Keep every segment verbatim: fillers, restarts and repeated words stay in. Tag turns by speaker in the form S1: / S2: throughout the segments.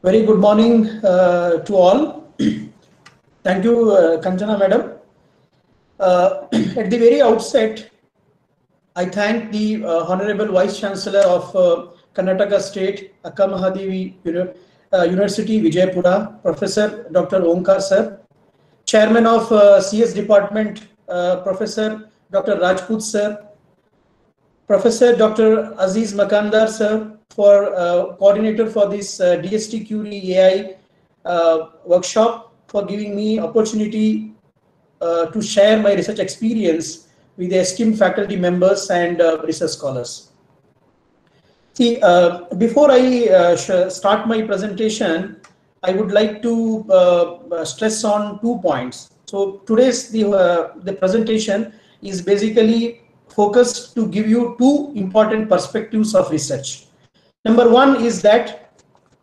S1: Very good morning uh, to all. Thank you, uh, Kanchana Madam. Uh, at the very outset, I thank the uh, Honorable Vice Chancellor of uh, Karnataka State, Akka Mahadevi Uni uh, University, Vijaypura, Professor Doctor Omkar Sir, Chairman of uh, C S Department, uh, Professor Doctor Rajput Sir, Professor Doctor Aziz Makandar Sir, for uh, coordinator for this uh, D S T Curie A I uh, workshop, for giving me opportunity uh, to share my research experience with the esteemed faculty members and uh, research scholars. See, uh, before I uh, start my presentation, I would like to uh, stress on two points. So today's the uh, the presentation is basically focused to give you two important perspectives of research. Number one is that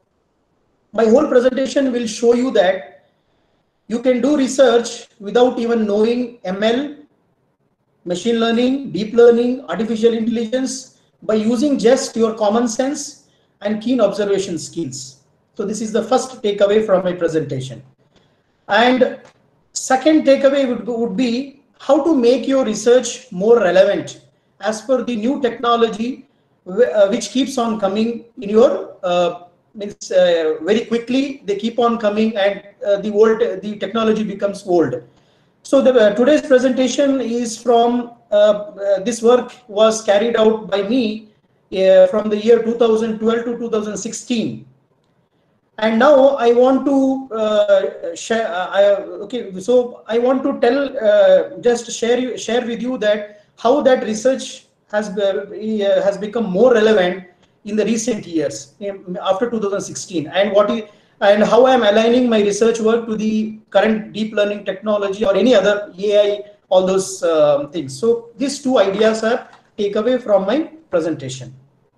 S1: my whole presentation will show you that you can do research without even knowing M L, machine learning, deep learning, artificial intelligence, by using just your common sense and keen observation skills. So this is the first takeaway from my presentation. And second takeaway would, would be how to make your research more relevant as per the new technology uh, which keeps on coming in your uh, means uh, very quickly they keep on coming, and uh, the old the technology becomes old. So the, uh, today's presentation is from uh, uh, this work was carried out by me uh, from the year two thousand twelve to two thousand sixteen. And now I want to uh, share. Uh, I, okay, so I want to tell, uh, just share you, share with you that how that research has uh, has become more relevant in the recent years after two thousand sixteen, and what is, and how I am aligning my research work to the current deep learning technology or any other A I, all those uh, things. So these two ideas are takeaway from my presentation.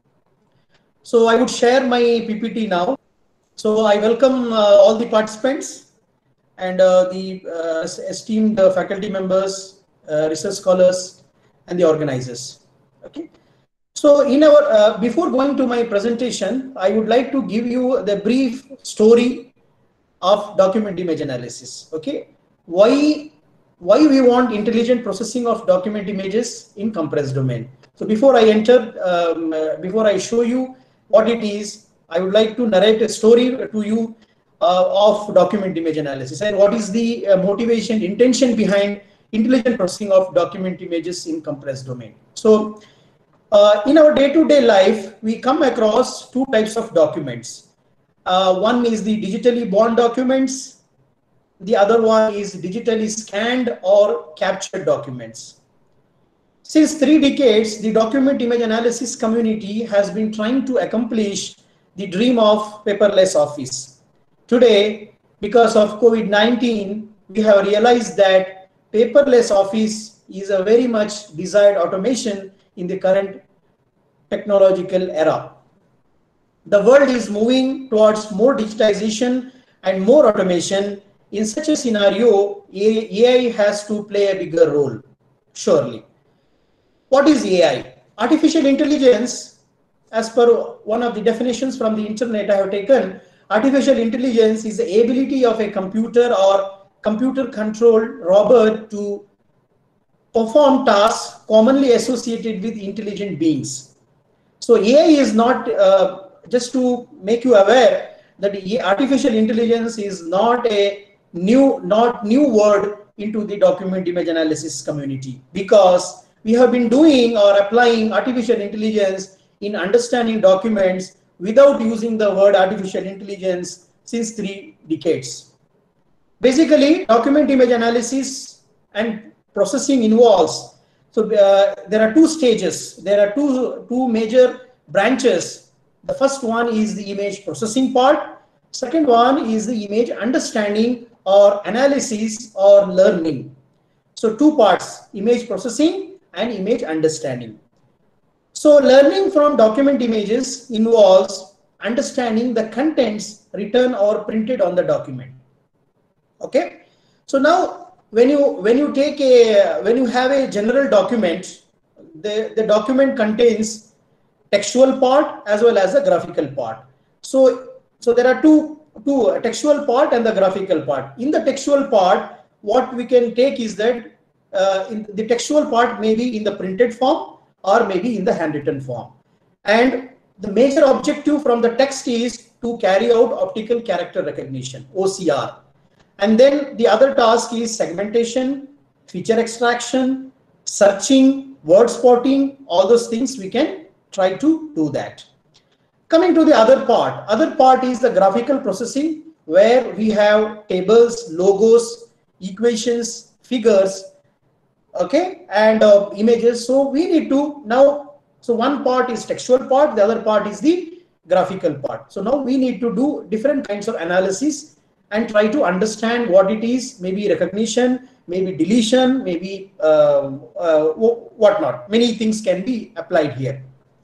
S1: So I would share my P P T now. So I welcome uh, all the participants and uh, the uh, esteemed uh, faculty members, uh, research scholars, and the organizers. Okay. So in our uh, before going to my presentation, I would like to give you the brief story of document image analysis. Okay. Why why we want intelligent processing of document images in compressed domain. So before I enter, um, uh, before I show you what it is, I would like to narrate a story to you uh, of document image analysis and what is the uh, motivation, intention behind intelligent processing of document images in compressed domain. So uh, in our day-to-day life, we come across two types of documents. Uh, one is the digitally bound documents. The other one is digitally scanned or captured documents. Since three decades, the document image analysis community has been trying to accomplish the dream of paperless office. Today, because of COVID nineteen, we have realized that paperless office is a very much desired automation in the current technological era. The world is moving towards more digitization and more automation. In such a scenario, A I has to play a bigger role, surely. What is A I? Artificial intelligence, as per one of the definitions from the internet I have taken, artificial intelligence is the ability of a computer or computer-controlled robot to perform tasks commonly associated with intelligent beings. So A I is not, uh, just to make you aware that artificial intelligence is not a new, not new word into the document image analysis community, because we have been doing or applying artificial intelligence in understanding documents without using the word artificial intelligence since three decades. Basically, document image analysis and processing involves, so uh, there are two stages, there are two, two major branches. The first one is the image processing part. Second one is the image understanding or analysis or learning. So two parts, image processing and image understanding. So learning from document images involves understanding the contents written or printed on the document. Okay. So now when you when you take a when you have a general document, the, the document contains textual part as well as a graphical part. So So there are two, two uh, textual part and the graphical part. In the textual part, what we can take is that uh, in the textual part may be in the printed form or maybe in the handwritten form. And the major objective from the text is to carry out optical character recognition, O C R. And then the other task is segmentation, feature extraction, searching, word spotting, all those things we can try to do that. Coming to the other part, other part is the graphical processing, where we have tables, logos, equations, figures, okay, and uh, images. So we need to now, so one part is textual part, the other part is the graphical part. So now we need to do different kinds of analysis and try to understand what it is, maybe recognition, maybe deletion, maybe uh, uh, whatnot. Many things can be applied here.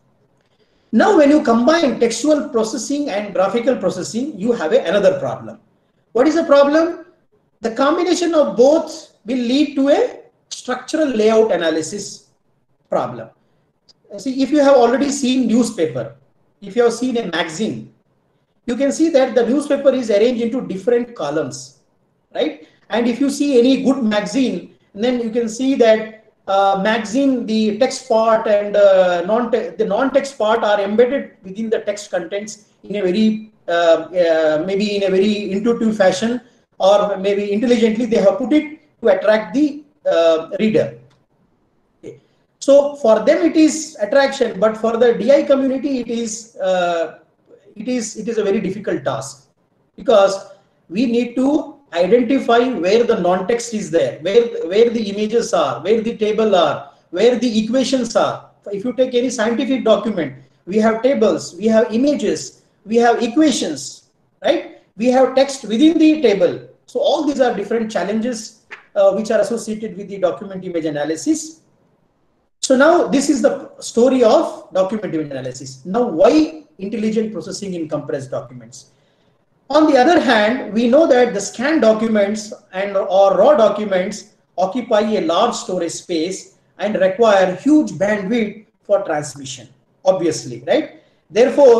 S1: Now, when you combine textual processing and graphical processing, you have a, another problem. What is the problem? The combination of both will lead to a structural layout analysis problem. See, if you have already seen newspaper, if you have seen a magazine, you can see that the newspaper is arranged into different columns, right? And if you see any good magazine, then you can see that Uh, magazine, the text part and uh, non the non-text part are embedded within the text contents in a very uh, uh, maybe in a very intuitive fashion, or maybe intelligently they have put it to attract the uh, reader. Okay. So for them it is attraction, but for the D I community it is uh, it is it is a very difficult task, because we need to identify where the non-text is there, where where the images are, where the table are, where the equations are. If you take any scientific document, we have tables, we have images, we have equations, right? We have text within the table. So all these are different challenges uh, which are associated with the document image analysis. So now this is the story of document image analysis. Now, why intelligent processing in compressed documents? On the other hand, we know that the scanned documents and or raw documents occupy a large storage space and require huge bandwidth for transmission, obviously, right? Therefore,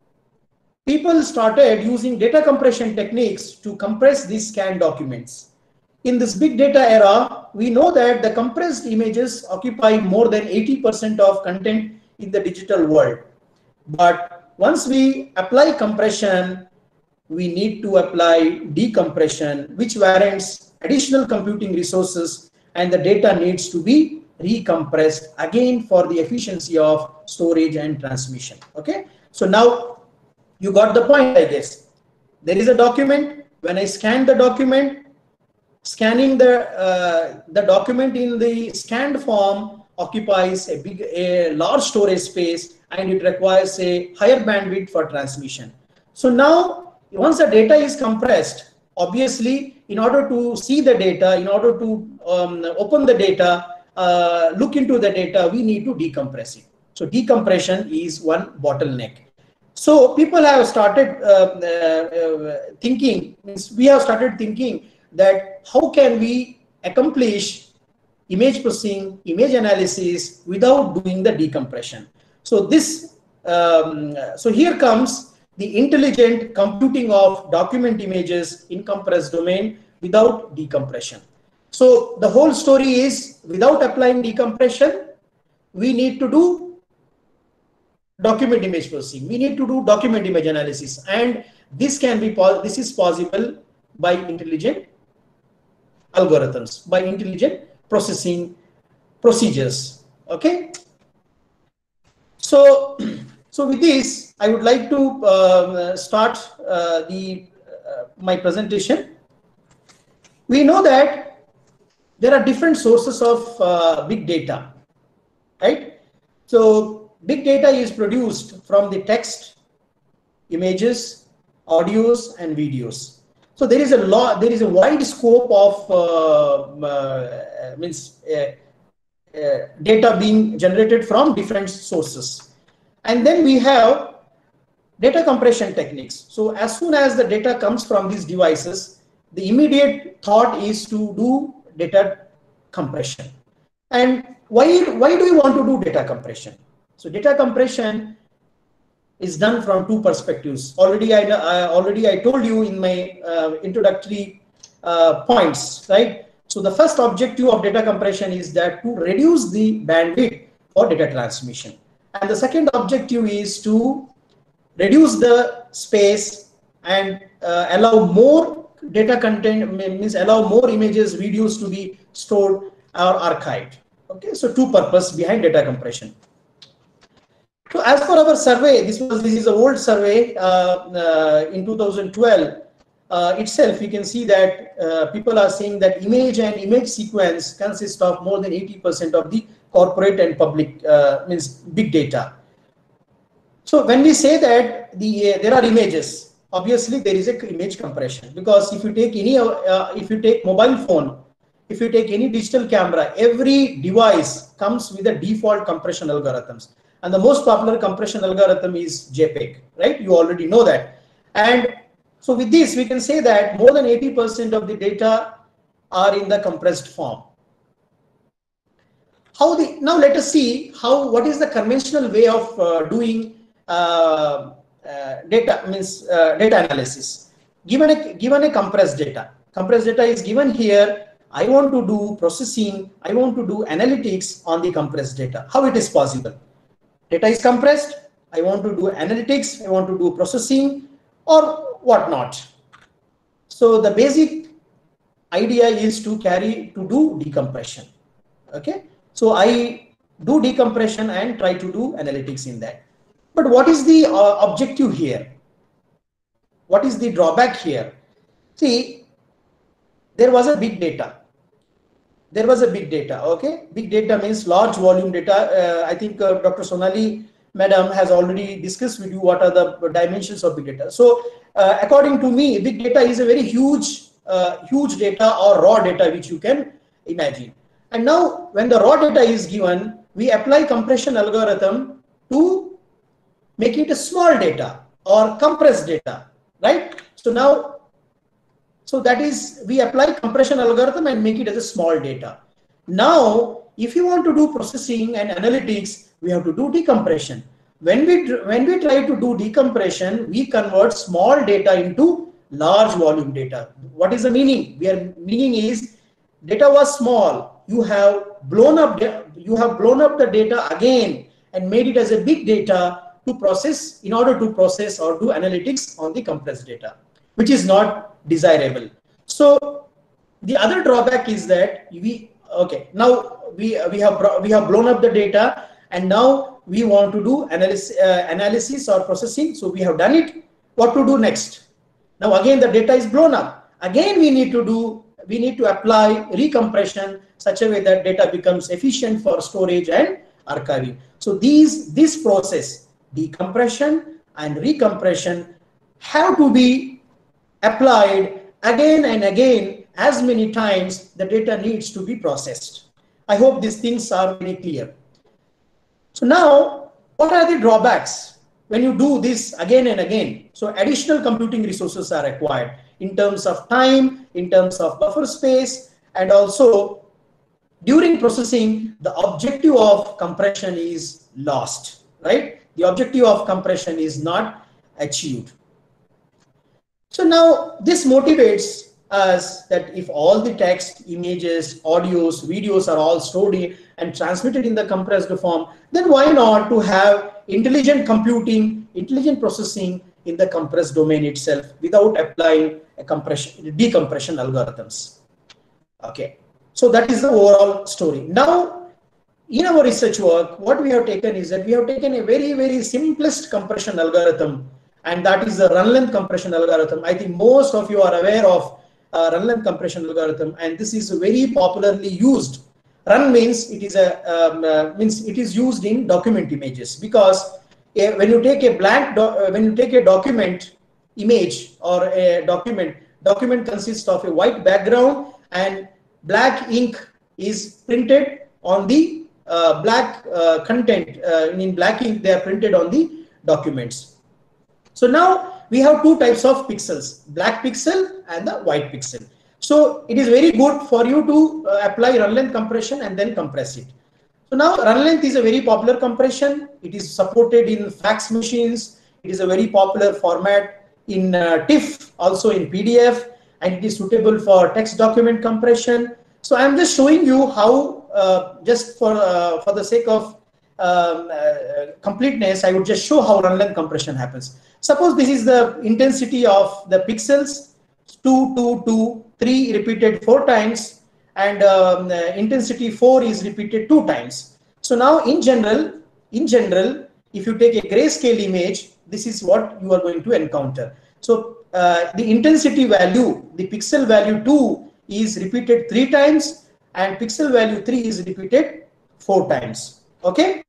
S1: people started using data compression techniques to compress these scanned documents. In this big data era, we know that the compressed images occupy more than eighty percent of content in the digital world. But once we apply compression, we need to apply decompression, which warrants additional computing resources, and the data needs to be recompressed again for the efficiency of storage and transmission. Okay, so now you got the point, I guess. There is a document. When I scan the document, scanning the uh, the document in the scanned form occupies a big a large storage space, and it requires a higher bandwidth for transmission. So now, once the data is compressed, obviously, in order to see the data, in order to um, open the data, uh, look into the data, we need to decompress it. So decompression is one bottleneck. So people have started uh, uh, thinking, means we have started thinking that how can we accomplish image processing, image analysis without doing the decompression. So this, um, so here comes the intelligent computing of document images in compressed domain without decompression. So the whole story is, without applying decompression, we need to do document image processing. We need to do document image analysis, and this can be this is possible by intelligent algorithms, by intelligent processing procedures. Okay. So. So with this, I would like to uh, start uh, the uh, my presentation. We know that there are different sources of uh, big data, right? So big data is produced from the text, images, audios, and videos. So there is a lot, there is a wide scope of uh, uh, means uh, uh, data being generated from different sources. And then we have data compression techniques. So as soon as the data comes from these devices, the immediate thought is to do data compression. And why, why do we want to do data compression? So data compression is done from two perspectives. Already I, I already I told you in my uh, introductory uh, points, right? So the first objective of data compression is that to reduce the bandwidth for data transmission, and the second objective is to reduce the space and uh, allow more data content, means allow more images, videos to be stored or archived. Okay, so two purpose behind data compression. So as per our survey, this was this is an old survey uh, uh, in two thousand twelve uh, itself. We can see that uh, people are saying that image and image sequence consist of more than eighty percent of the corporate and public uh, means big data. So when we say that the uh, there are images, obviously there is a image compression, because if you take any uh, if you take mobile phone, if you take any digital camera, every device comes with a default compression algorithms, and the most popular compression algorithm is JPEG, right? You already know that. And so with this we can say that more than eighty percent of the data are in the compressed form. How the now let us see how what is the conventional way of uh, doing uh, uh, data means uh, data analysis. Given a given a compressed data, compressed data is given here. I want to do processing, I want to do analytics on the compressed data. How it is possible? Data is compressed, I want to do analytics, I want to do processing or whatnot. So the basic idea is to carry to do decompression. Okay, so I do decompression and try to do analytics in that. But what is the uh, objective here? What is the drawback here? See, there was a big data. There was a big data. Okay, big data means large volume data. Uh, I think uh, Doctor Sonali Madam has already discussed with you what are the dimensions of big data. So, uh, according to me, big data is a very huge, uh, huge data or raw data which you can imagine. And now, when the raw data is given, we apply compression algorithm to make it a small data or compressed data, right? So now. So that is, we apply compression algorithm and make it as a small data. Now, if you want to do processing and analytics, we have to do decompression. When we, when we try to do decompression, we convert small data into large volume data. What is the meaning? We are meaning is data was small. You have blown up, you have blown up the data again and made it as a big data to process in order to process or do analytics on the compressed data, which is not desirable. So the other drawback is that we okay now we we have we have blown up the data and now we want to do analysis uh, analysis or processing. So we have done it. What to do next? Now again the data is blown up. Again we need to do we need to apply recompression such a way that data becomes efficient for storage and archiving. So these this process, decompression and recompression, have to be applied again and again as many times the data needs to be processed. I hope these things are very clear. So now, what are the drawbacks when you do this again and again? So additional computing resources are required in terms of time, in terms of buffer space, and also during processing, the objective of compression is lost, right? The objective of compression is not achieved. So now this motivates us that if all the text, images, audios, videos are all stored and transmitted in the compressed form, then why not to have intelligent computing, intelligent processing in the compressed domain itself without applying a compression, decompression algorithms. Okay, so that is the overall story. Now, in our research work, what we have taken is that we have taken a very, very simplest compression algorithm, and that is the run length compression algorithm. I think most of you are aware of uh, run length compression algorithm, and this is very popularly used. Run means it is a um, uh, means it is used in document images, because uh, when you take a blank do uh, when you take a document image or a document, document consists of a white background and black ink is printed on the uh, black uh, content. Uh, in black ink, they are printed on the documents. So now we have two types of pixels, black pixel and the white pixel. So it is very good for you to uh, apply run length compression and then compress it. So now run length is a very popular compression. It is supported in fax machines, It is a very popular format in uh, TIFF, also in P D F, and it is suitable for text document compression. So I'm just showing you how, uh, just for uh, for the sake of um, uh, completeness, I would just show how run length compression happens. Suppose this is the intensity of the pixels, two, two, two, three repeated four times, and um, uh, intensity four is repeated two times. So now in general, in general, if you take a grayscale image, this is what you are going to encounter. So uh, the intensity value, the pixel value two is repeated three times, and pixel value three is repeated four times. Okay.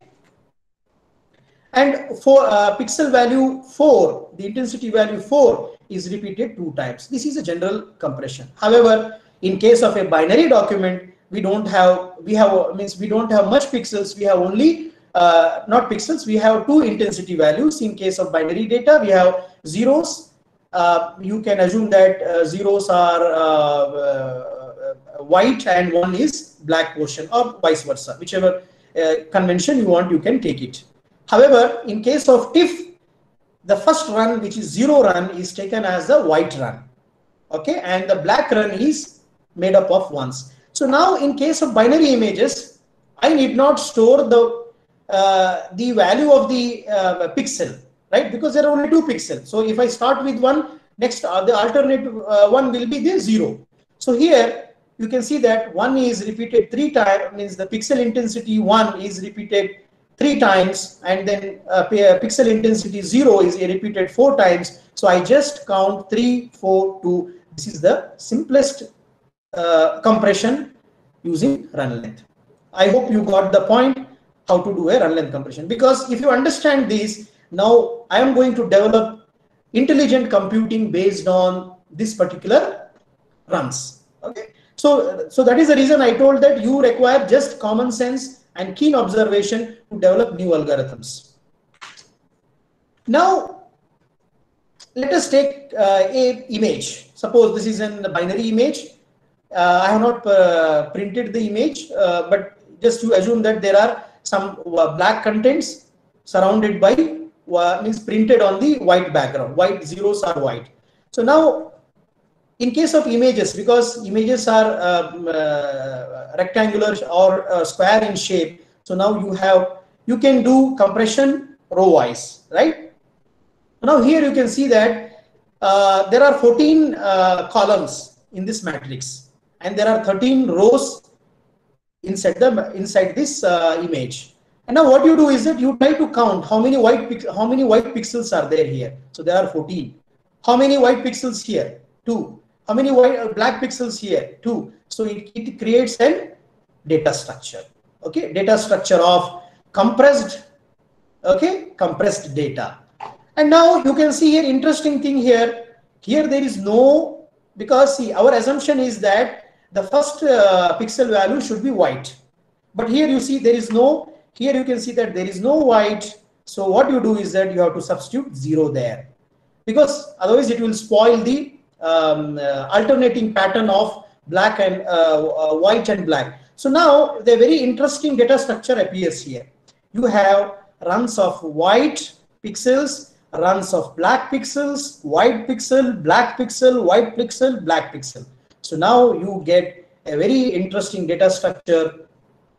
S1: And for uh, pixel value four, the intensity value four is repeated two times. This is a general compression. However, in case of a binary document, we don't have, we have, means we don't have much pixels. We have only, uh, not pixels, we have two intensity values. In case of binary data, we have zeros. Uh, you can assume that uh, zeros are uh, uh, white and one is black portion, or vice versa. Whichever uh, convention you want, you can take it. However, in case of TIFF, the first run, which is zero run, is taken as the white run. Okay, and the black run is made up of ones. So now in case of binary images, I need not store the uh, the value of the uh, pixel, right? Because there are only two pixels. So if I start with one, next uh, the alternate uh, one will be the zero. So here you can see that one is repeated three times, means the pixel intensity one is repeated three times, and then uh, pixel intensity zero is repeated four times. So I just count three, four, two. This is the simplest uh, compression using run length. I hope you got the point how to do a run length compression, because if you understand this, now I am going to develop intelligent computing based on this particular runs. Okay, so so that is the reason I told that you require just common sense and keen observation to develop new algorithms. Now, let us take uh, a image. Suppose this is a binary image. Uh, I have not uh, printed the image, uh, but just to assume that there are some uh, black contents surrounded by, uh, means printed on the white background. White zeros are white. So now, in case of images, because images are um, uh, rectangular or uh, square in shape, so now you have, you can do compression row wise, right? Now here you can see that uh, there are fourteen uh, columns in this matrix, and there are thirteen rows inside the inside this uh, image. And now what you do is that you try to count how many white how many white pixels are there here. So there are fourteen. How many white pixels here? Two. How many white uh, black pixels here? Two. So it, it creates a data structure. Okay, data structure of compressed, okay, compressed data. And now you can see here, interesting thing here. Here there is no, because see, our assumption is that the first uh, pixel value should be white. But here you see there is no, here you can see that there is no white. So what you do is that you have to substitute zero there, because otherwise it will spoil the Um, uh, alternating pattern of black and uh, uh, white and black. So now the very interesting data structure appears here. You have runs of white pixels, runs of black pixels, white pixel, black pixel, white pixel, black pixel. So now you get a very interesting data structure.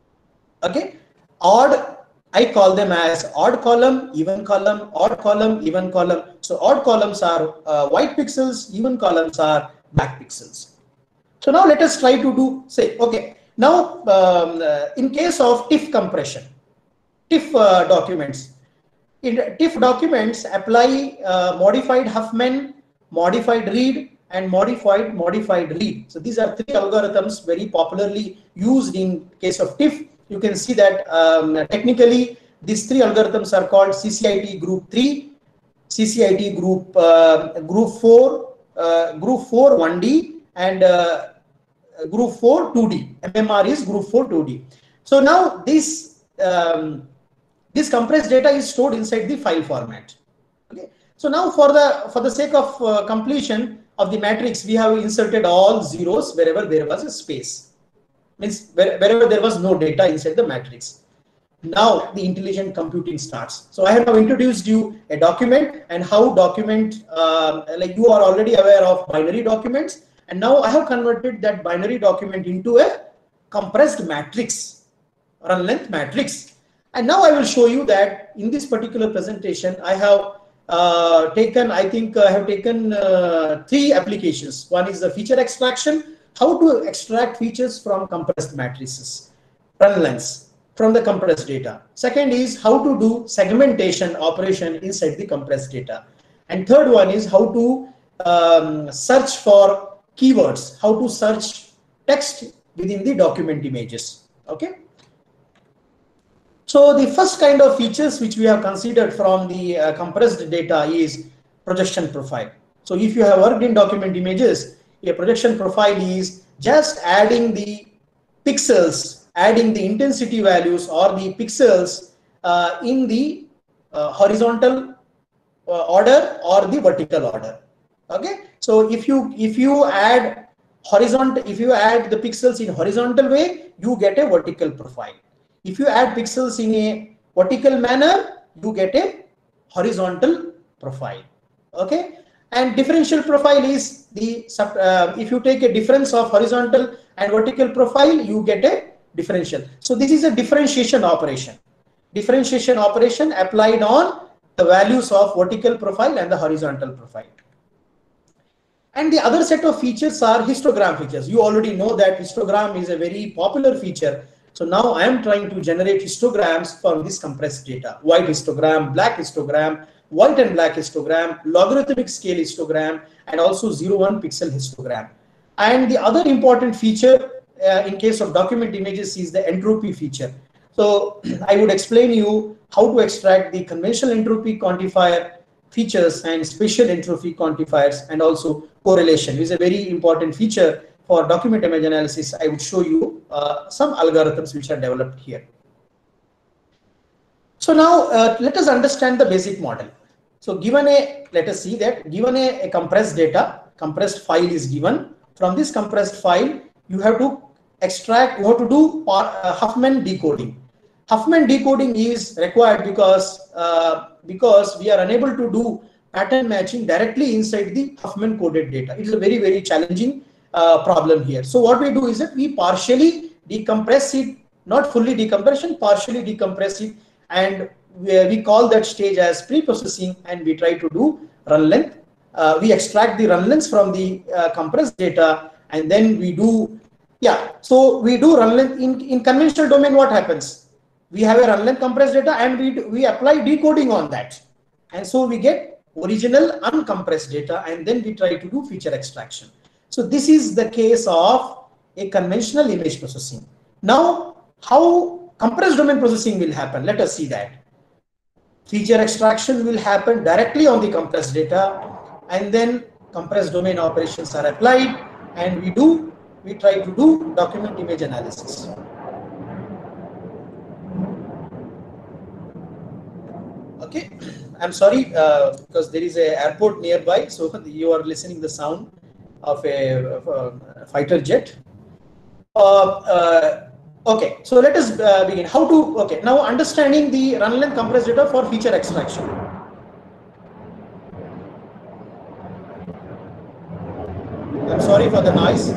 S1: Okay, odd, I call them as odd column, even column, odd column, even column. So odd columns are uh, white pixels, even columns are black pixels. So now let us try to do, say, okay, now um, uh, in case of TIFF compression, TIFF uh, documents, in TIFF documents apply uh, modified Huffman, modified read, and modified modified read. So these are three algorithms very popularly used in case of TIFF. You can see that um, technically these three algorithms are called C C I T group three, C C I T group uh, group four, uh, group four one D, and uh, group four two D. M M R is group four two D. So now this um, this compressed data is stored inside the file format. Okay. So now for the for the sake of uh, completion of the matrix, we have inserted all zeros wherever there was a space. Means wherever there was no data inside the matrix. now the intelligent computing starts. So I have now introduced you a document and how document, um, like you are already aware of binary documents, and now I have converted that binary document into a compressed matrix, run length matrix. And now I will show you that in this particular presentation, I have uh, taken, I think I have taken uh, three applications. One is the feature extraction, how to extract features from compressed matrices, run lengths from the compressed data. Second is how to do segmentation operation inside the compressed data. And third one is how to um, search for keywords, how to search text within the document images. Okay. So the first kind of features which we have considered from the uh, compressed data is projection profile. So if you have worked in document images, a projection profile is just adding the pixels, adding the intensity values or the pixels uh, in the uh, horizontal uh, order or the vertical order. Okay. So if you if you add horizontal, if you add the pixels in horizontal way, you get a vertical profile. If you add pixels in a vertical manner, you get a horizontal profile. Okay. And differential profile is the uh, if you take a difference of horizontal and vertical profile, you get a differential. So this is a differentiation operation. Differentiation operation applied on the values of vertical profile and the horizontal profile. And the other set of features are histogram features. You already know that histogram is a very popular feature. So now I am trying to generate histograms from this compressed data. White histogram, black histogram, white and black histogram, logarithmic scale histogram, and also zero one pixel histogram. And the other important feature uh, in case of document images is the entropy feature. So I would explain you how to extract the conventional entropy quantifier features and spatial entropy quantifiers, and also correlation is a very important feature for document image analysis. I would show you uh, some algorithms which are developed here. So now uh, let us understand the basic model. So given a, let us see that given a, a compressed data, compressed file is given. From this compressed file, you have to extract, you have to do uh, Huffman decoding. Huffman decoding is required because, uh, because we are unable to do pattern matching directly inside the Huffman coded data. It is a very, very challenging uh, problem here. So what we do is that we partially decompress it, not fully decompression, partially decompress it, and we, we call that stage as pre-processing, and we try to do run length. Uh, we extract the run lengths from the uh, compressed data, and then we do, yeah, so we do run length. In, in conventional domain, what happens? We have a run length compressed data, and we, do, we apply decoding on that. And so we get original uncompressed data, and then we try to do feature extraction. So this is the case of a conventional image processing. Now, how compressed domain processing will happen? Let us see that. Feature extraction will happen directly on the compressed data, and then compressed domain operations are applied, and we do, we try to do document image analysis. Okay, I'm sorry uh, because there is a airport nearby, so you are listening the sound of a, of a fighter jet. Uh, uh, okay, so let us uh, begin. How to, okay, now understanding the run length compressed data for feature extraction. I'm sorry for the noise.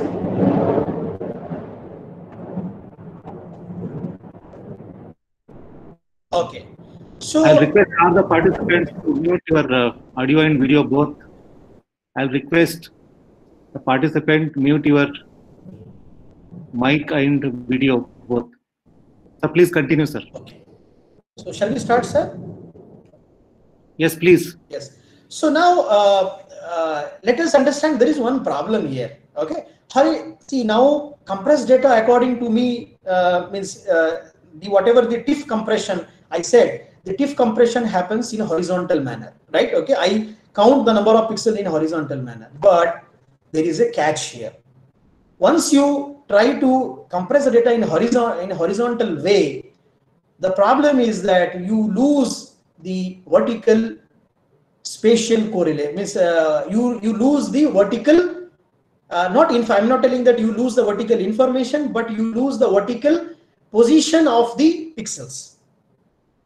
S1: Okay. So
S2: I'll request all the participants to mute your uh, audio and video both. I'll request the participant mute your mic and video both. So please continue, sir.
S1: Okay. So shall we start, sir?
S2: Yes, please.
S1: Yes. So now uh, uh, let us understand there is one problem here. Okay. How, see now compressed data according to me uh, means uh, the whatever the TIFF compression I said, the TIFF compression happens in a horizontal manner, right? Okay. I count the number of pixels in a horizontal manner, but there is a catch here. Once you try to compress the data in horizontal in a horizontal way, the problem is that you lose the vertical spatial correlate. Means uh, you you lose the vertical. Uh, not in. I'm not telling that you lose the vertical information, but you lose the vertical position of the pixels.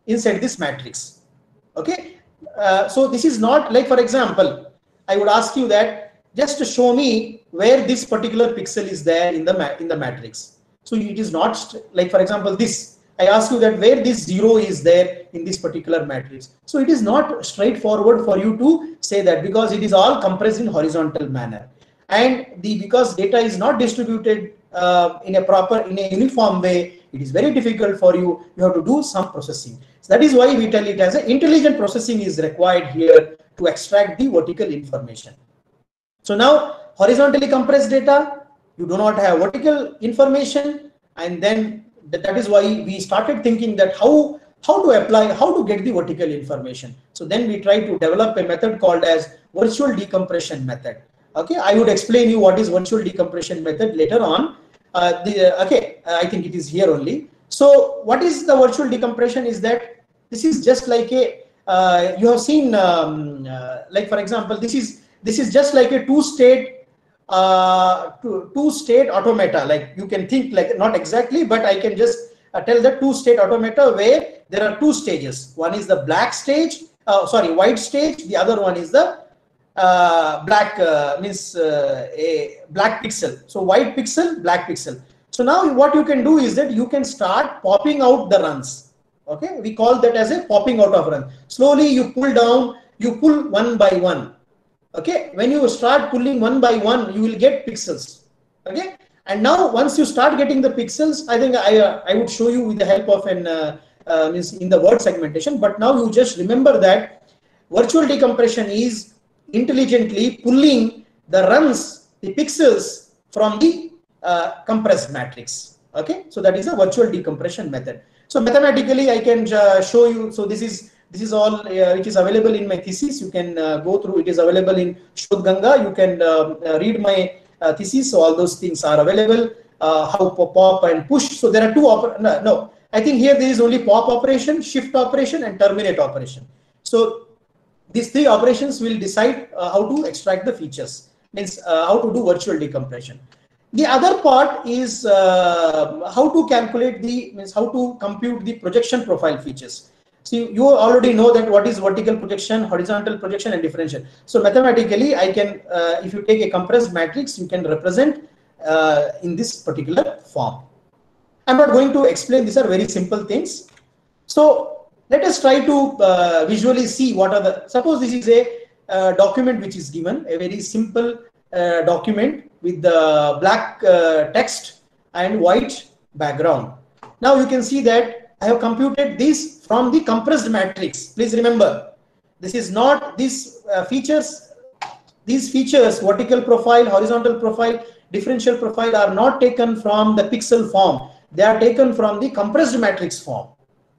S1: inside this matrix. Okay, uh, so this is not like, for example, I would ask you that just to show me where this particular pixel is there in the ma in the matrix. So it is not like, for example, this. I ask you that where this zero is there in this particular matrix. So it is not straightforward for you to say that, because it is all compressed in horizontal manner, and the because data is not distributed uh, in a proper in a uniform way, it is very difficult for you. You have to do some processing. So that is why we tell it as an intelligent processing is required here to extract the vertical information. So now horizontally compressed data, you do not have vertical information, and then that is why we started thinking that how how to apply, how to get the vertical information. So then we try to develop a method called as virtual decompression method. Okay, I would explain you what is virtual decompression method later on. Uh, the, uh, okay, uh, I think it is here only. So what is the virtual decompression is that this is just like a uh, you have seen um, uh, like, for example, this is this is just like a two-state uh two, two state automata. Like, you can think like, not exactly, but I can just uh, tell the two state automata where there are two stages. One is the black stage, uh, sorry white stage, the other one is the uh, black uh, means uh, a black pixel. So white pixel, black pixel. So now what you can do is that you can start popping out the runs. Okay, we call that as a popping out of run. Slowly you pull down, you pull one by one. Okay, when you start pulling one by one, you will get pixels. Okay, and now once you start getting the pixels, I think I uh, I would show you with the help of an uh, uh, means in the word segmentation. But now you just remember that virtual decompression is intelligently pulling the runs, the pixels from the uh, compressed matrix. Okay, so that is a virtual decompression method. So mathematically, I can uh, show you. So this is. This is all uh, which is available in my thesis. You can uh, go through. It is available in Shodh Ganga. You can uh, uh, read my uh, thesis. So all those things are available. Uh, how pop and push. So there are two. Oper no, no, I think here there is only pop operation, shift operation, and terminate operation. So these three operations will decide uh, how to extract the features. Means uh, how to do virtual decompression. The other part is uh, how to calculate the means how to compute the projection profile features. See, you already know that what is vertical projection, horizontal projection, and differential. So mathematically, I can, uh, if you take a compressed matrix, you can represent uh, in this particular form. I'm not going to explain. These are very simple things. So let us try to uh, visually see what are the. Suppose this is a uh, document which is given, a very simple uh, document with the black uh, text and white background. Now you can see that I have computed this from the compressed matrix. Please remember, this is not these uh, features, these features, vertical profile, horizontal profile, differential profile, are not taken from the pixel form. They are taken from the compressed matrix form.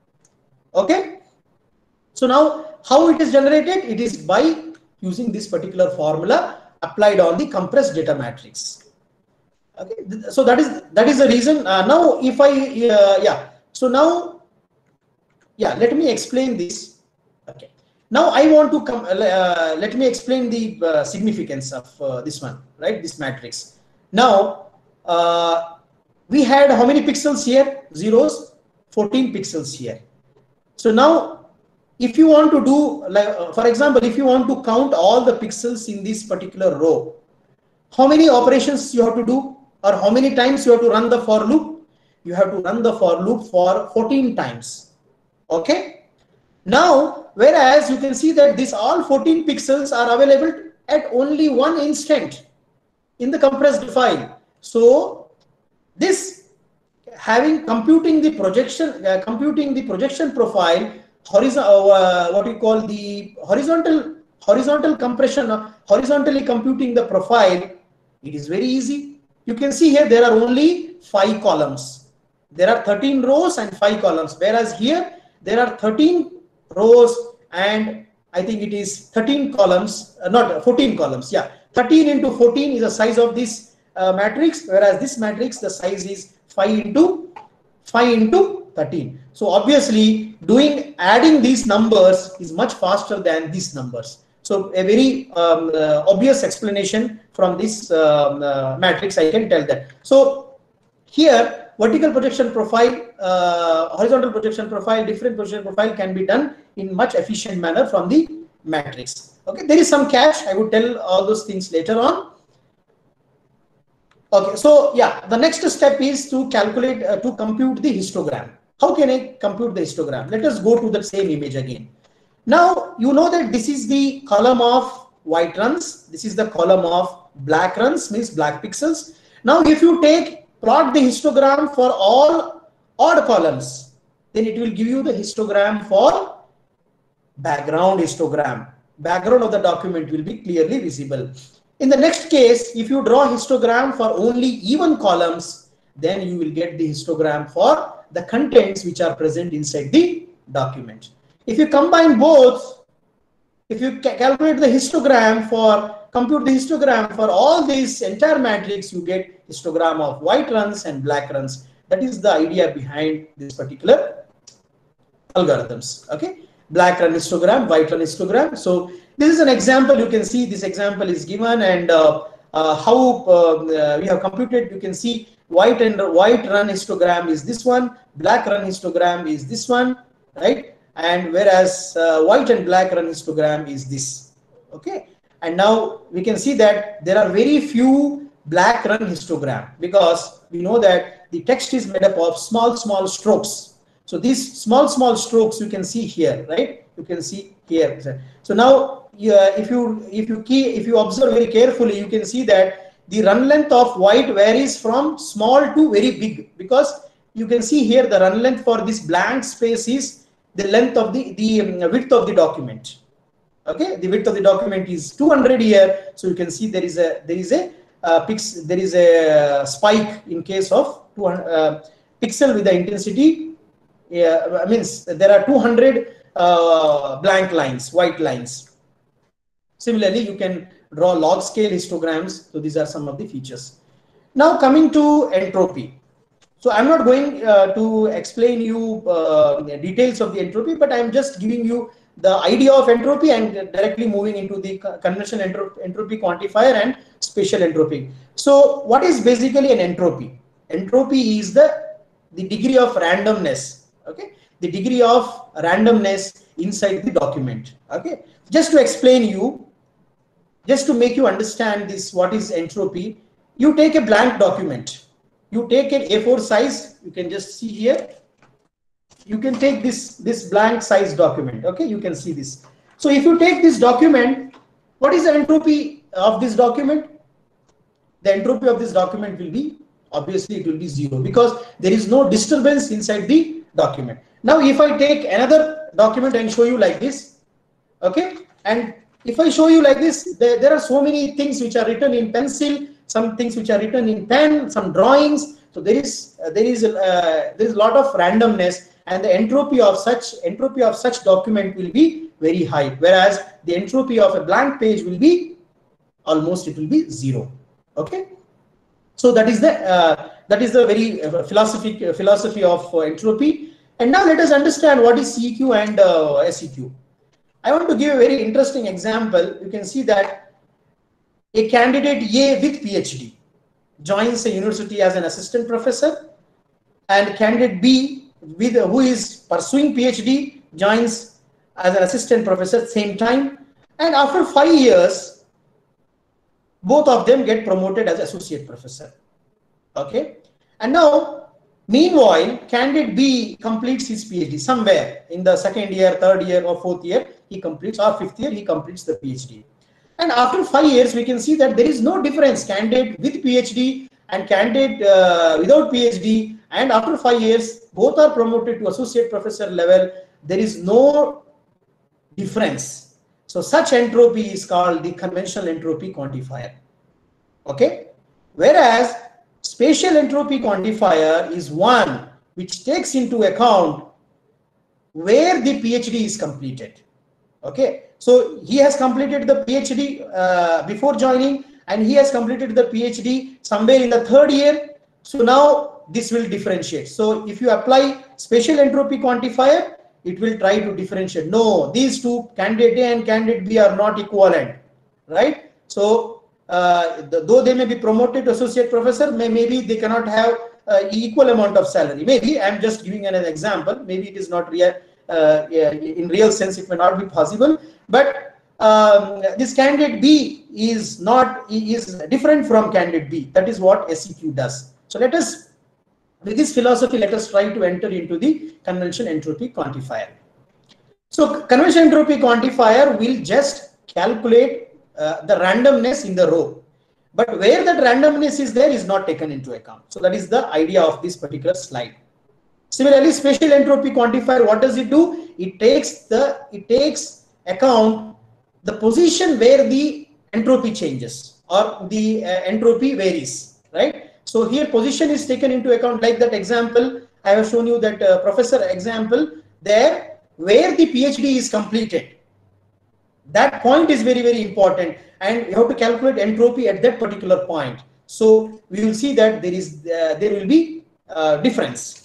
S1: Okay. So now how it is generated? It is by using this particular formula applied on the compressed data matrix. Okay. So that is, that is the reason. Uh, now if I, uh, yeah. So now, yeah, let me explain this. Okay. Now I want to come, uh, let me explain the uh, significance of uh, this one, right? This matrix. Now, uh, we had how many pixels here? Zeros, fourteen pixels here. So now, if you want to do, like, uh, for example, if you want to count all the pixels in this particular row, how many operations you have to do, or how many times you have to run the for loop? You have to run the for loop for fourteen times. Okay. Now, whereas you can see that these all fourteen pixels are available at only one instant in the compressed file. So this having computing the projection, uh, computing the projection profile, horizontal, uh, what we call the horizontal, horizontal compression, uh, horizontally computing the profile, it is very easy. You can see here there are only five columns. There are thirteen rows and five columns, whereas here there are thirteen rows and I think it is thirteen columns, uh, not fourteen columns. Yeah, thirteen into fourteen is the size of this uh, matrix, whereas this matrix, the size is five into five into thirteen. So obviously doing adding these numbers is much faster than these numbers. So a very um, uh, obvious explanation from this um, uh, matrix, I can tell that. So here vertical projection profile, uh, horizontal projection profile, different projection profile can be done in much efficient manner from the matrix. Okay, there is some catch. I would tell all those things later on. Okay, so yeah, the next step is to calculate, uh, to compute the histogram. How can I compute the histogram? Let us go to the same image again. Now, you know that this is the column of white runs. This is the column of black runs, means black pixels. Now, if you take, plot the histogram for all odd columns, then it will give you the histogram for background histogram. Background of the document will be clearly visible. In the next case, if you draw histogram for only even columns, then you will get the histogram for the contents which are present inside the document. If you combine both, if you ca calculate the histogram for, compute the histogram for all these entire matrix, you get histogram of white runs and black runs. That is the idea behind this particular algorithms. Okay, black run histogram, white run histogram. So this is an example. You can see this example is given, and uh, uh, how uh, we have computed. You can see white and white run histogram is this one, black run histogram is this one, right? And whereas uh, white and black run histogram is this. Okay, and now we can see that there are very few black run histogram, because we know that the text is made up of small small strokes. So these small small strokes you can see here, right? You can see here. So now, uh, if you if you key if you observe very carefully, you can see that the run length of white varies from small to very big, because you can see here the run length for this blank space is the length of the the um, width of the document. Okay, the width of the document is two hundred here, so you can see there is a there is a uh, pix there is a spike in case of two hundred uh, pixel with the intensity. Yeah, I means there are two hundred uh, blank lines, white lines. Similarly, you can draw log scale histograms. So these are some of the features. Now coming to entropy. So I'm not going uh, to explain you uh, the details of the entropy, but I'm just giving you the idea of entropy and directly moving into the conventional entropy, entropy quantifier and spatial entropy. So what is basically an entropy? Entropy is the, the degree of randomness, okay? The degree of randomness inside the document, okay? Just to explain you, just to make you understand this, what is entropy, you take a blank document. You take an A four size, you can just see here. You can take this, this blank size document, okay? You can see this. So if you take this document, what is the entropy of this document? The entropy of this document will be, obviously it will be zero, because there is no disturbance inside the document. Now if I take another document and show you like this, okay? And if I show you like this, there, there are so many things which are written in pencil, some things which are written in pen, some drawings. So there is uh, there is uh, there is a lot of randomness, and the entropy of such entropy of such document will be very high, whereas the entropy of a blank page will be almost, it will be zero. Okay, so that is the uh, that is the very uh, philosophic uh, philosophy of uh, entropy. And now let us understand what is C E Q and uh, S E Q. I want to give a very interesting example. You can see that a candidate A with PhD joins a university as an assistant professor, and candidate B with who is pursuing PhD joins as an assistant professor at the same time, and after five years both of them get promoted as associate professor. Okay, and now meanwhile candidate B completes his PhD somewhere in the second year, third year or fourth year he completes, or fifth year he completes the PhD. And after five years, we can see that there is no difference, candidate with PhD and candidate uh, without PhD. And after five years, both are promoted to associate professor level. There is no difference. So such entropy is called the conventional entropy quantifier. Okay. Whereas spatial entropy quantifier is one which takes into account where the PhD is completed. Okay. So he has completed the PhD uh, before joining, and he has completed the PhD somewhere in the third year. So now this will differentiate. So if you apply spatial entropy quantifier, it will try to differentiate. No, these two, candidate A and candidate B, are not equivalent, right? So uh, the, though they may be promoted to associate professor, may, maybe they cannot have uh, equal amount of salary. Maybe I'm just giving an, an example. Maybe it is not real. Uh, yeah, in real sense, it may not be possible. But um, this candidate B is not is different from candidate B. That is what S E Q does. So let us, with this philosophy, let us try to enter into the conventional entropy quantifier. So conventional entropy quantifier will just calculate uh, the randomness in the row, but where that randomness is there is not taken into account. So that is the idea of this particular slide. Similarly, spatial entropy quantifier, what does it do? It takes the it takes account the position where the entropy changes or the uh, entropy varies, right? So here position is taken into account, like that example I have shown you, that uh, professor example there, where the PhD is completed. That point is very, very important, and you have to calculate entropy at that particular point. So we will see that there is uh, there will be uh, difference.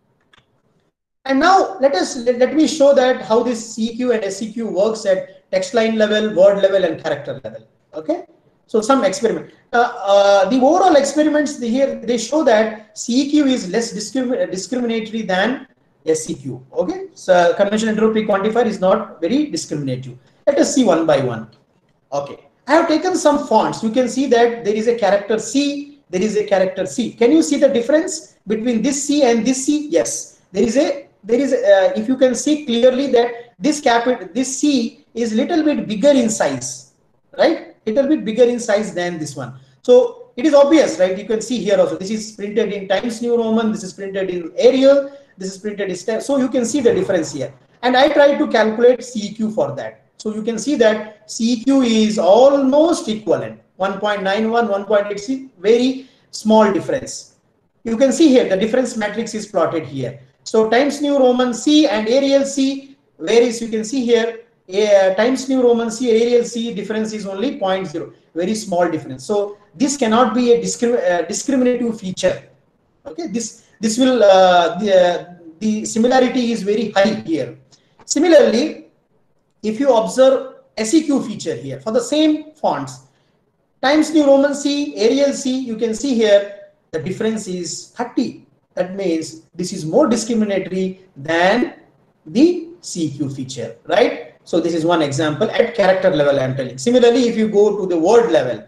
S1: And now let us let, let me show that how this C E Q and S E Q works at text line level, word level, and character level. Okay, so some experiment. Uh, uh, the overall experiments here, they show that C E Q is less discrimin discriminatory than S E Q. Okay, so conventional entropy quantifier is not very discriminative. Let us see one by one. Okay, I have taken some fonts. You can see that there is a character C, there is a character C. Can you see the difference between this C and this C? Yes, there is a there is a, uh, if you can see clearly that this capital this C is little bit bigger in size, right? Little bit bigger in size than this one. So it is obvious, right? You can see here also, this is printed in Times New Roman, this is printed in Arial, this is printed in Style. So you can see the difference here. And I try to calculate C E Q for that. So you can see that C E Q is almost equivalent, one point nine one, one point eight six, very small difference. You can see here the difference matrix is plotted here. So Times New Roman C and Arial C, whereas you can see here uh, Times New Roman C, Arial C difference is only zero point zero, very small difference. So this cannot be a discrim uh, discriminative feature. Okay, this this will uh, the uh, the similarity is very high here. Similarly, if you observe S E Q feature here for the same fonts, Times New Roman C, Arial C, you can see here the difference is thirty. That means this is more discriminatory than the C E Q feature, right? So this is one example at character level I am telling. Similarly, if you go to the word level,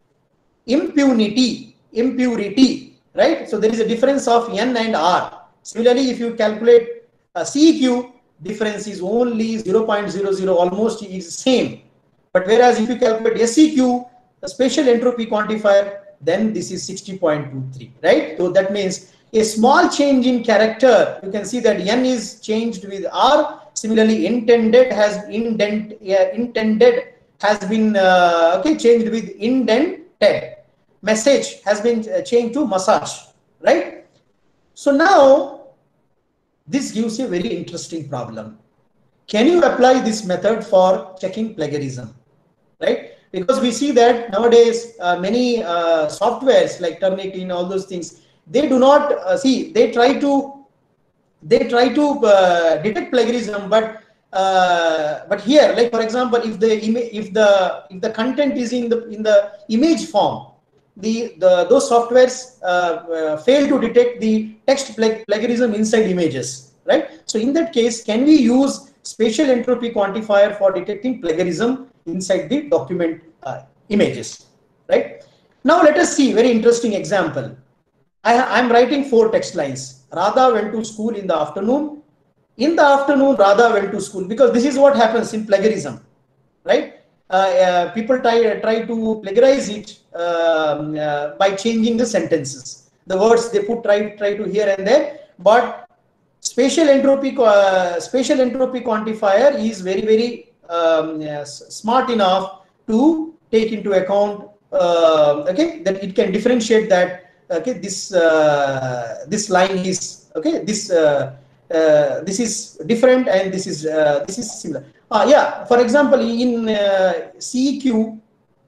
S1: impunity, impurity, right? So there is a difference of N and R. Similarly, if you calculate a C E Q, difference is only zero point zero zero, almost is same. But whereas if you calculate S E Q, the spatial entropy quantifier, then this is sixty point two three, right? So that means a small change in character, you can see that N is changed with R. Similarly, intended has indent uh, intended has been uh, okay changed with indented. Message has been uh, changed to massage, right? So now this gives a very interesting problem. Can you apply this method for checking plagiarism, right? Because we see that nowadays uh, many uh, softwares like Turnitin, all those things, they do not uh, see, they try to they try to uh, detect plagiarism, but uh, but here, like for example, if the if the if the content is in the in the image form, the the those softwares uh, uh, fail to detect the text plag plagiarism inside images, right? So in that case, can we use spatial entropy quantifier for detecting plagiarism inside the document uh, images, right? Now let us see very interesting example. I am writing four text lines. Radha went to school in the afternoon. In the afternoon, Radha went to school, because this is what happens in plagiarism, right? Uh, uh, people try uh, try to plagiarize it um, uh, by changing the sentences. The words they put try try to here and there, but spatial entropy uh, spatial entropy quantifier is very very um, yes, smart enough to take into account uh, okay that it can differentiate that. Okay, this uh, this line is okay. This uh, uh, this is different, and this is uh, this is similar. Ah, yeah. For example, in uh, C E Q,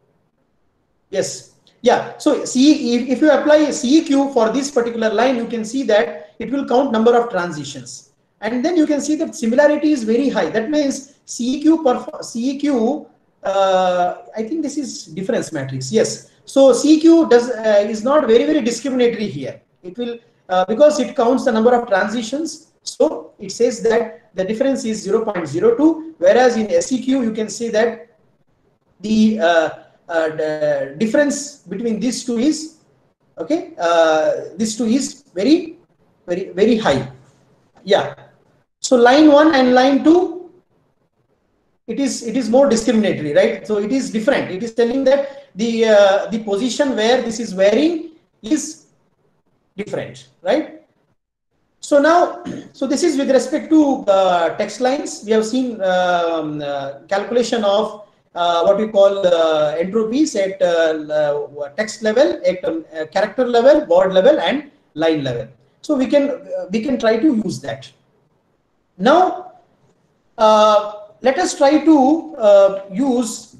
S1: yes, yeah. So C if, if you apply C E Q for this particular line, you can see that it will count number of transitions, and then you can see that similarity is very high. That means C E Q per C E Q. Uh, I think this is difference matrix. Yes. So C E Q does uh, is not very very discriminatory here. It will uh, because it counts the number of transitions. So it says that the difference is zero point zero two, whereas in S E Q you can see that the, uh, uh, the difference between these two is okay. Uh, these two is very, very, very high. Yeah. So line one and line two, it is it is more discriminatory, right? So it is different. It is telling that the uh, the position where this is varying is different, right? So now, so this is with respect to uh, text lines. We have seen um, uh, calculation of uh, what we call uh, entropies at uh, uh, text level, at um, uh, character level, word level, and line level. So we can uh, we can try to use that. Now, uh, let us try to uh, use.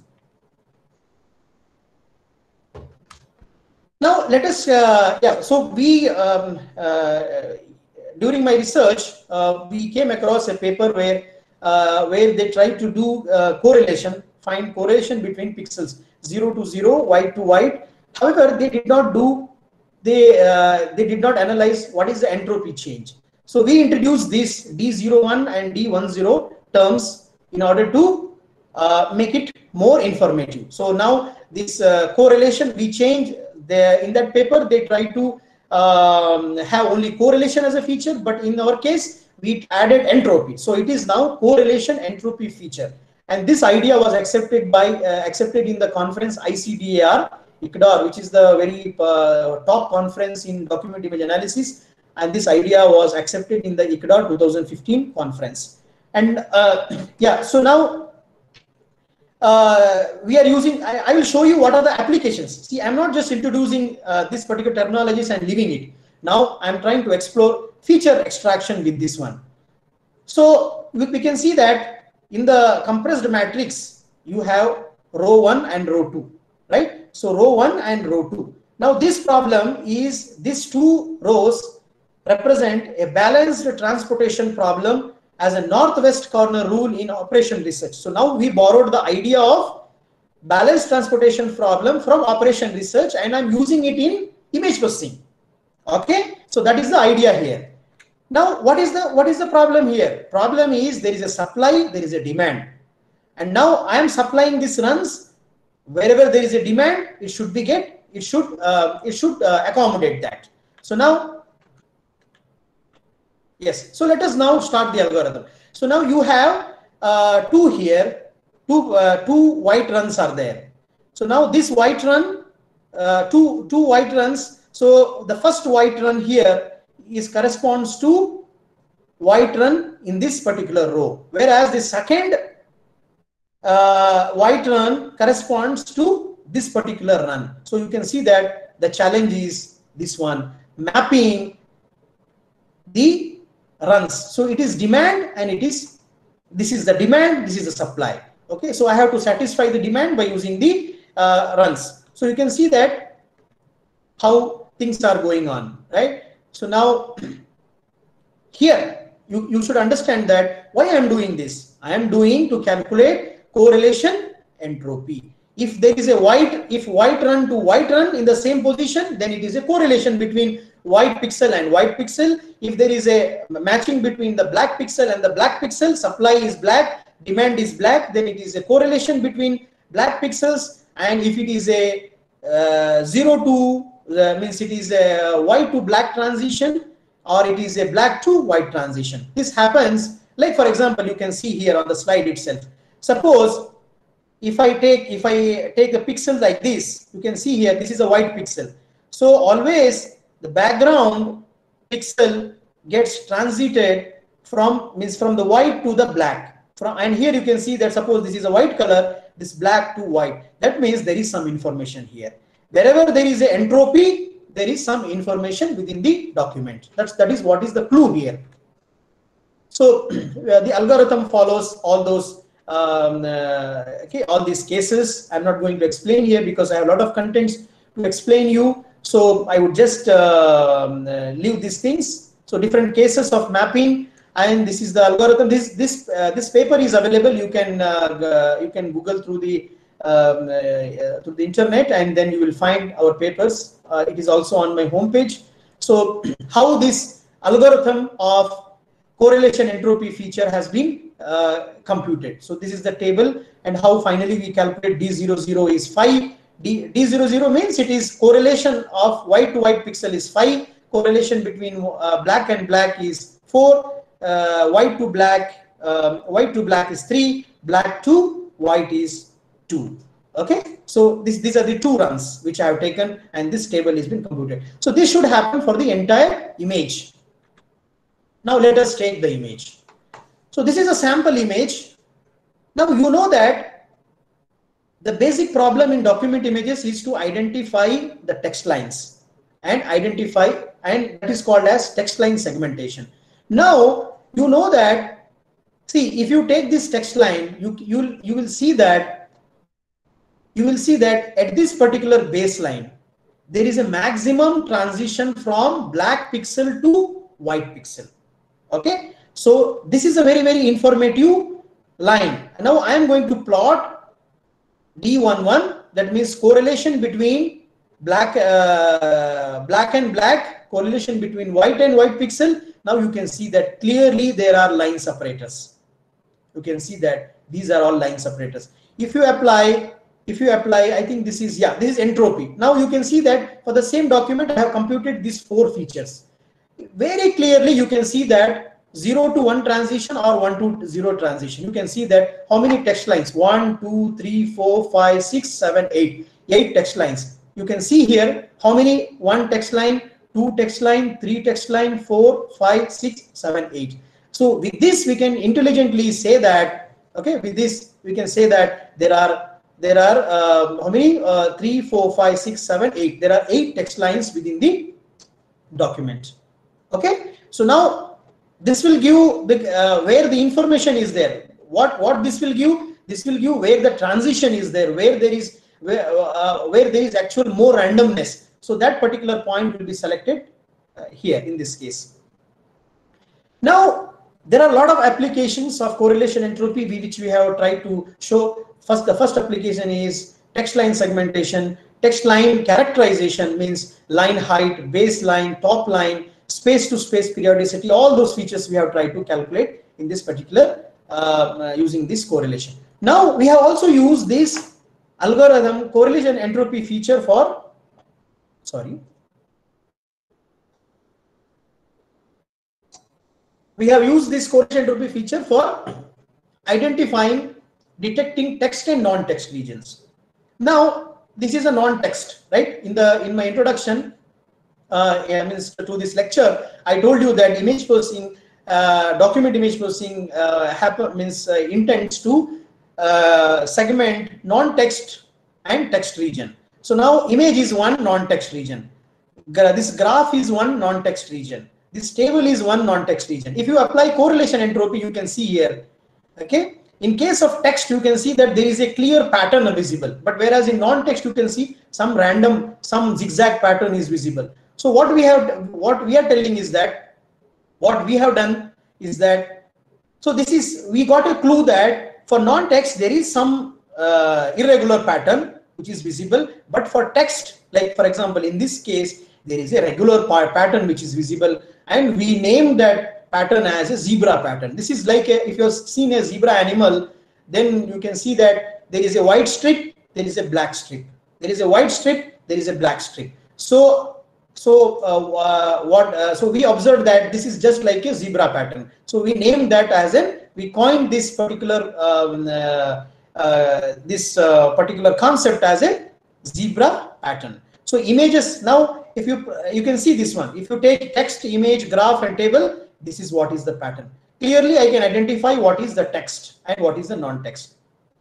S1: Now let us uh, yeah. So we um, uh, during my research, uh, we came across a paper where uh, where they tried to do uh, correlation, find correlation between pixels zero to zero, white to white. However, they did not do they uh, they did not analyze what is the entropy change. So we introduced this D zero one and D one zero terms in order to uh, make it more informative. So now this uh, correlation we change the in that paper they try to um, have only correlation as a feature, but in our case we added entropy. So it is now correlation entropy feature, and this idea was accepted by uh, accepted in the conference I C D A R I C D A R, which is the very uh, top conference in document image analysis, and this idea was accepted in the I C D A R twenty fifteen conference. And uh, yeah, so now uh, we are using, I, I will show you what are the applications. See, I'm not just introducing uh, this particular terminologies and leaving it. Now I'm trying to explore feature extraction with this one. So we, we can see that in the compressed matrix, you have row one and row two, right? So row one and row two. Now this problem is these two rows represent a balanced transportation problem as a northwest corner rule in operation research. So now we borrowed the idea of balanced transportation problem from operation research, and I'm using it in image processing. Okay, so that is the idea here. Now what is the what is the problem here? Problem is there is a supply, there is a demand, and now I am supplying these runs. Wherever there is a demand, it should be get it should uh, it should uh, accommodate that. So now yes, so let us now start the algorithm. So now you have uh, two here, two uh, two white runs are there. So now this white run, uh, two two white runs. So the first white run here is corresponds to white run in this particular row, whereas the second uh, white run corresponds to this particular run. So you can see that the challenge is this one, mapping the runs. So it is demand and it is, this is the demand, this is the supply. Okay, so I have to satisfy the demand by using the uh, runs. So you can see that how things are going on, right? So now here you, you should understand that why I am doing this. I am doing to calculate correlation entropy. If there is a white, if white run to white run in the same position, then it is a correlation between white pixel and white pixel. If there is a matching between the black pixel and the black pixel, supply is black, demand is black, then it is a correlation between black pixels. And if it is a uh, zero to uh, means it is a white to black transition, or it is a black to white transition. This happens, like for example, you can see here on the slide itself. Suppose if I take if I take a pixel like this, you can see here this is a white pixel. So always the background pixel gets transited from means from the white to the black. From and here you can see that suppose this is a white color, this black to white. That means there is some information here. Wherever there is a entropy, there is some information within the document. That's that is what is the clue here. So uh, the algorithm follows all those um, uh, okay all these cases. I'm not going to explain here because I have a lot of contents to explain you. So I would just uh, uh, leave these things. So different cases of mapping, and this is the algorithm. This this uh, this paper is available. You can uh, uh, you can Google through the um, uh, uh, through the internet, and then you will find our papers. Uh, it is also on my homepage. So how this algorithm of correlation entropy feature has been uh, computed. So this is the table, and how finally we calculate D zero zero is five. D, D zero zero means it is correlation of white to white pixel is five, correlation between uh, black and black is four, uh, white to black, um, white to black is three, black to white is two. Okay, so this, these are the two runs which I have taken, and this table has been computed. So this should happen for the entire image. Now let us take the image. So this is a sample image. Now you know that the basic problem in document images is to identify the text lines and identify, and that is called as text line segmentation. Now you know that, see, if you take this text line, you you you will see that you will see that at this particular baseline there is a maximum transition from black pixel to white pixel. Okay, so this is a very very informative line. Now I am going to plot D eleven, that means correlation between black uh, black and black, correlation between white and white pixel. Now you can see that clearly there are line separators. You can see that these are all line separators. If you apply if you apply I think this is, yeah, this is entropy. Now you can see that for the same document I have computed these four features. Very clearly you can see that zero to one transition or one to zero transition. You can see that how many text lines, one, two, three, four, five, six, seven, eight, eight text lines. You can see here how many, one text line, two text line, three text line, four, five, six, seven, eight. So with this we can intelligently say that, okay, with this we can say that there are there are uh, how many, uh, three, four, five, six, seven, eight. There are eight text lines within the document. Okay, so now this will give the uh, where the information is there. What what this will give? This will give where the transition is there, where there is where uh, where there is actual more randomness. So that particular point will be selected uh, here in this case. Now there are a lot of applications of correlation entropy which we have tried to show. First, the first application is text line segmentation. Text line characterization means line height, baseline, top line, space to space periodicity. All those features we have tried to calculate in this particular uh, using this correlation. Now we have also used this algorithm correlation entropy feature for sorry we have used this correlation entropy feature for identifying, detecting text and non-text regions. Now this is a non-text, right? In the in my introduction uh, I mean, to this lecture, I told you that image processing, uh, document image processing uh, happen means uh, intends to uh, segment non-text and text region. So now image is one non-text region. Gra this graph is one non-text region. This table is one non-text region. If you apply correlation entropy, you can see here. Okay. In case of text, you can see that there is a clear pattern visible, but whereas in non-text, you can see some random, some zigzag pattern is visible. So what we have, what we are telling is that, what we have done is that, so this is, we got a clue that for non-text, there is some uh, irregular pattern which is visible, but for text, like for example, in this case, there is a regular pattern which is visible, and we named that pattern as a zebra pattern. This is like a, if you have seen a zebra animal, then you can see that there is a white strip, there is a black strip. There is a white strip, there is a black strip. So, so uh, uh, what? Uh, so we observed that this is just like a zebra pattern. So we named that as an, we coined this particular um, uh, uh, this uh, particular concept as a zebra pattern. So images, now if you you can see this one. If you take text, image, graph, and table, this is what is the pattern. Clearly, I can identify what is the text and what is the non-text.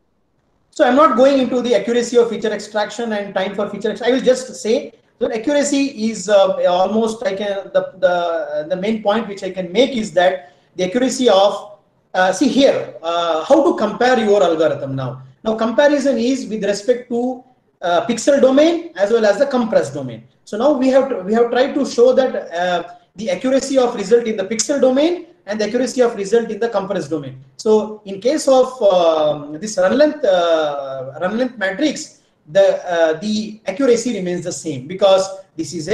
S1: So I'm not going into the accuracy of feature extraction and time for feature extraction. I will just say that accuracy is uh, almost, I can, the, the, the main point which I can make is that the accuracy of, uh, see here, uh, how to compare your algorithm now. Now comparison is with respect to uh, pixel domain as well as the compressed domain. So now we have, to, we have tried to show that uh, the accuracy of result in the pixel domain and the accuracy of result in the compressed domain. So in case of um, this run length, uh, run length matrix, the, uh, the accuracy remains the same because this is a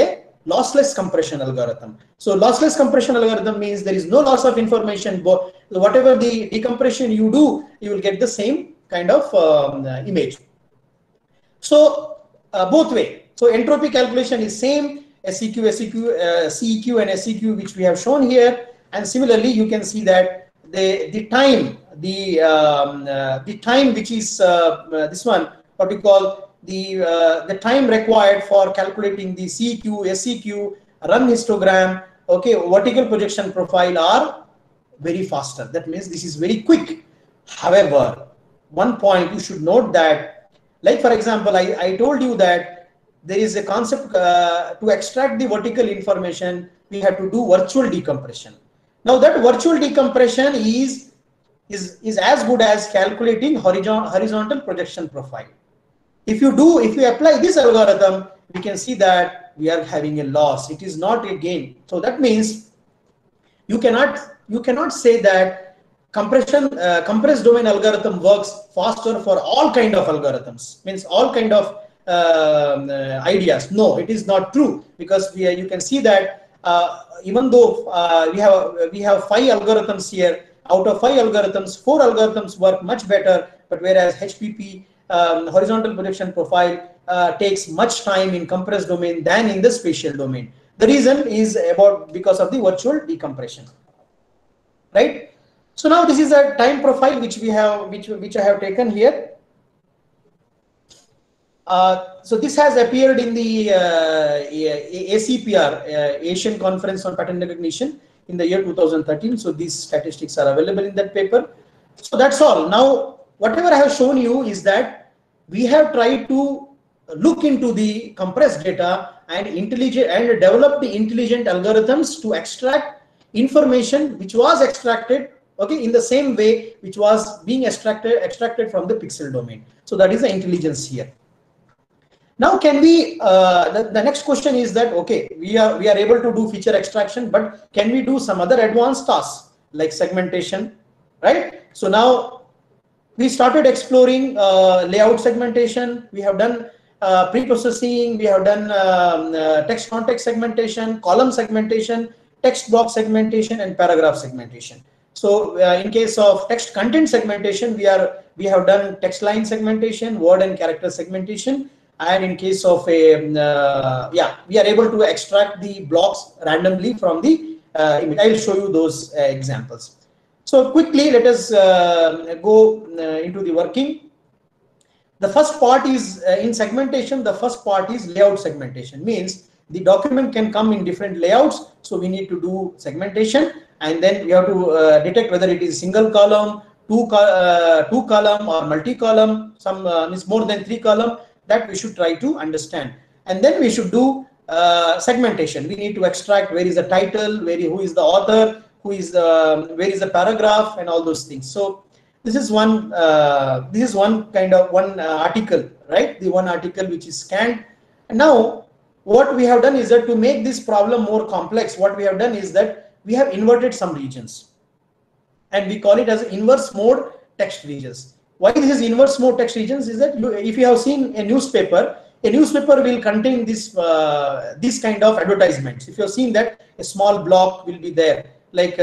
S1: lossless compression algorithm. So lossless compression algorithm means there is no loss of information, but whatever the decompression you do, you will get the same kind of um, uh, image. So uh, both way. So entropy calculation is same, S E Q, S E Q, uh, C E Q and S E Q, which we have shown here. And similarly, you can see that the the time, the um, uh, the time which is uh, uh, this one, what we call the uh, the time required for calculating the C E Q, S E Q, run histogram, okay, vertical projection profile are very faster. That means this is very quick. However, one point you should note that, like for example, I, I told you that there is a concept uh, to extract the vertical information, we have to do virtual decompression. Now that virtual decompression is, is, is as good as calculating horizontal, horizontal projection profile. If you do, if you apply this algorithm, we can see that we are having a loss. It is not a gain. So that means you cannot, you cannot say that compression, uh, compressed domain algorithm works faster for all kind of algorithms, means all kind of uh, uh, ideas. No, it is not true, because we are, you can see that uh, even though uh, we have we have five algorithms here, out of five algorithms, four algorithms work much better, but whereas H P P, um, horizontal projection profile, uh, takes much time in compressed domain than in the spatial domain. The reason is about because of the virtual decompression, right? So now this is a time profile which we have, which which I have taken here. Uh, so this has appeared in the uh, A C P R, uh, Asian Conference on Pattern Recognition, in the year two thousand thirteen. So these statistics are available in that paper. So that's all. Now, whatever I have shown you is that we have tried to look into the compressed data and intelligent and develop the intelligent algorithms to extract information which was extracted, okay, in the same way which was being extracted extracted from the pixel domain. So that is the intelligence here. Now, can we, uh, the, the next question is that, okay, we are, we are able to do feature extraction, but can we do some other advanced tasks like segmentation, right? So now we started exploring uh, layout segmentation. We have done uh, pre-processing, we have done um, uh, text context segmentation, column segmentation, text block segmentation, and paragraph segmentation. So uh, in case of text content segmentation, we are, we have done text line segmentation, word and character segmentation. And in case of a, uh, yeah, we are able to extract the blocks randomly from the uh, image. I will show you those uh, examples. So quickly, let us uh, go uh, into the working. The first part is uh, in segmentation, the first part is layout segmentation, means the document can come in different layouts. So we need to do segmentation, and then we have to uh, detect whether it is single column, two, uh, two column or multi-column, some uh, is more than three column. That we should try to understand, and then we should do uh, segmentation. We need to extract where is the title, where who is the author, who is the where is the paragraph, and all those things. So this is one uh, this is one kind of one uh, article, right? The one article which is scanned. And now what we have done is that to make this problem more complex, what we have done is that we have inverted some regions, and we call it as inverse mode text regions. Why this is inverse mode text regions is that you, if you have seen a newspaper, a newspaper will contain this uh, this kind of advertisements. If you have seen that, a small block will be there, like uh,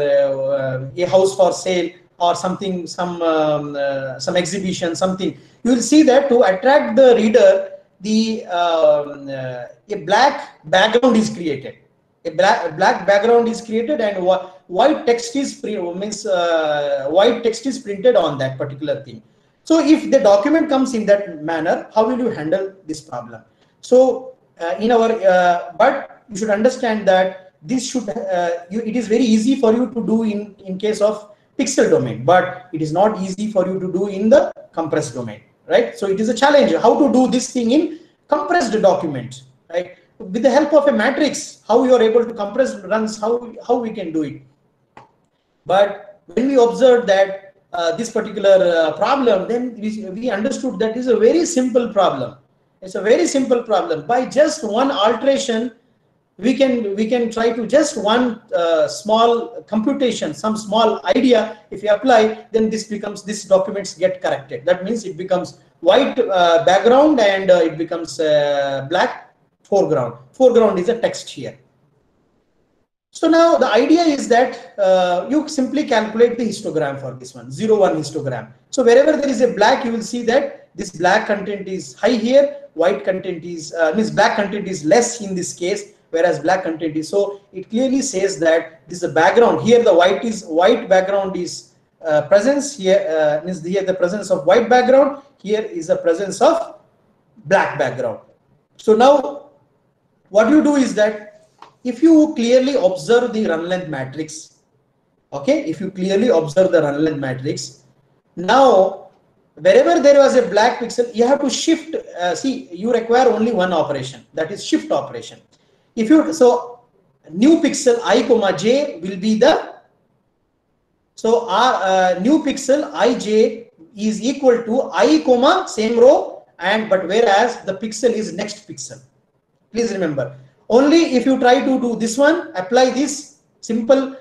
S1: uh, a house for sale or something, some um, uh, some exhibition, something. You will see that to attract the reader, the um, uh, a black background is created. A black, a black background is created, and white text is means uh, white text is printed on that particular thing. So if the document comes in that manner, how will you handle this problem? So uh, in our uh, but you should understand that this should uh, you, it is very easy for you to do in in case of pixel domain, but it is not easy for you to do in the compressed domain, right? So it is a challenge how to do this thing in compressed document, right? With the help of a matrix, how you are able to compress runs, how how we can do it. But when we observed that uh, this particular uh, problem, then we, we understood that is a very simple problem. It's a very simple problem. By just one alteration, we can we can try to just one uh, small computation, some small idea. If you apply, then this becomes this documents get corrected. That means it becomes white uh, background and uh, it becomes uh, black foreground. foreground is a text here. So now the idea is that uh, you simply calculate the histogram for this one, zero one histogram. So wherever there is a black, you will see that this black content is high here, white content is, uh, means black content is less in this case, whereas black content is. So it clearly says that this is a background. Here the white is white background is uh, presence here, uh, means here the presence of white background. Here is the presence of black background. So now what you do is that if you clearly observe the run length matrix, okay, if you clearly observe the run length matrix, now wherever there was a black pixel, you have to shift. Uh, see, you require only one operation, that is shift operation. If you so new pixel I comma j will be the so our uh, new pixel ij is equal to I comma same row and but whereas the pixel is next pixel. Please remember. Only if you try to do this one, apply this simple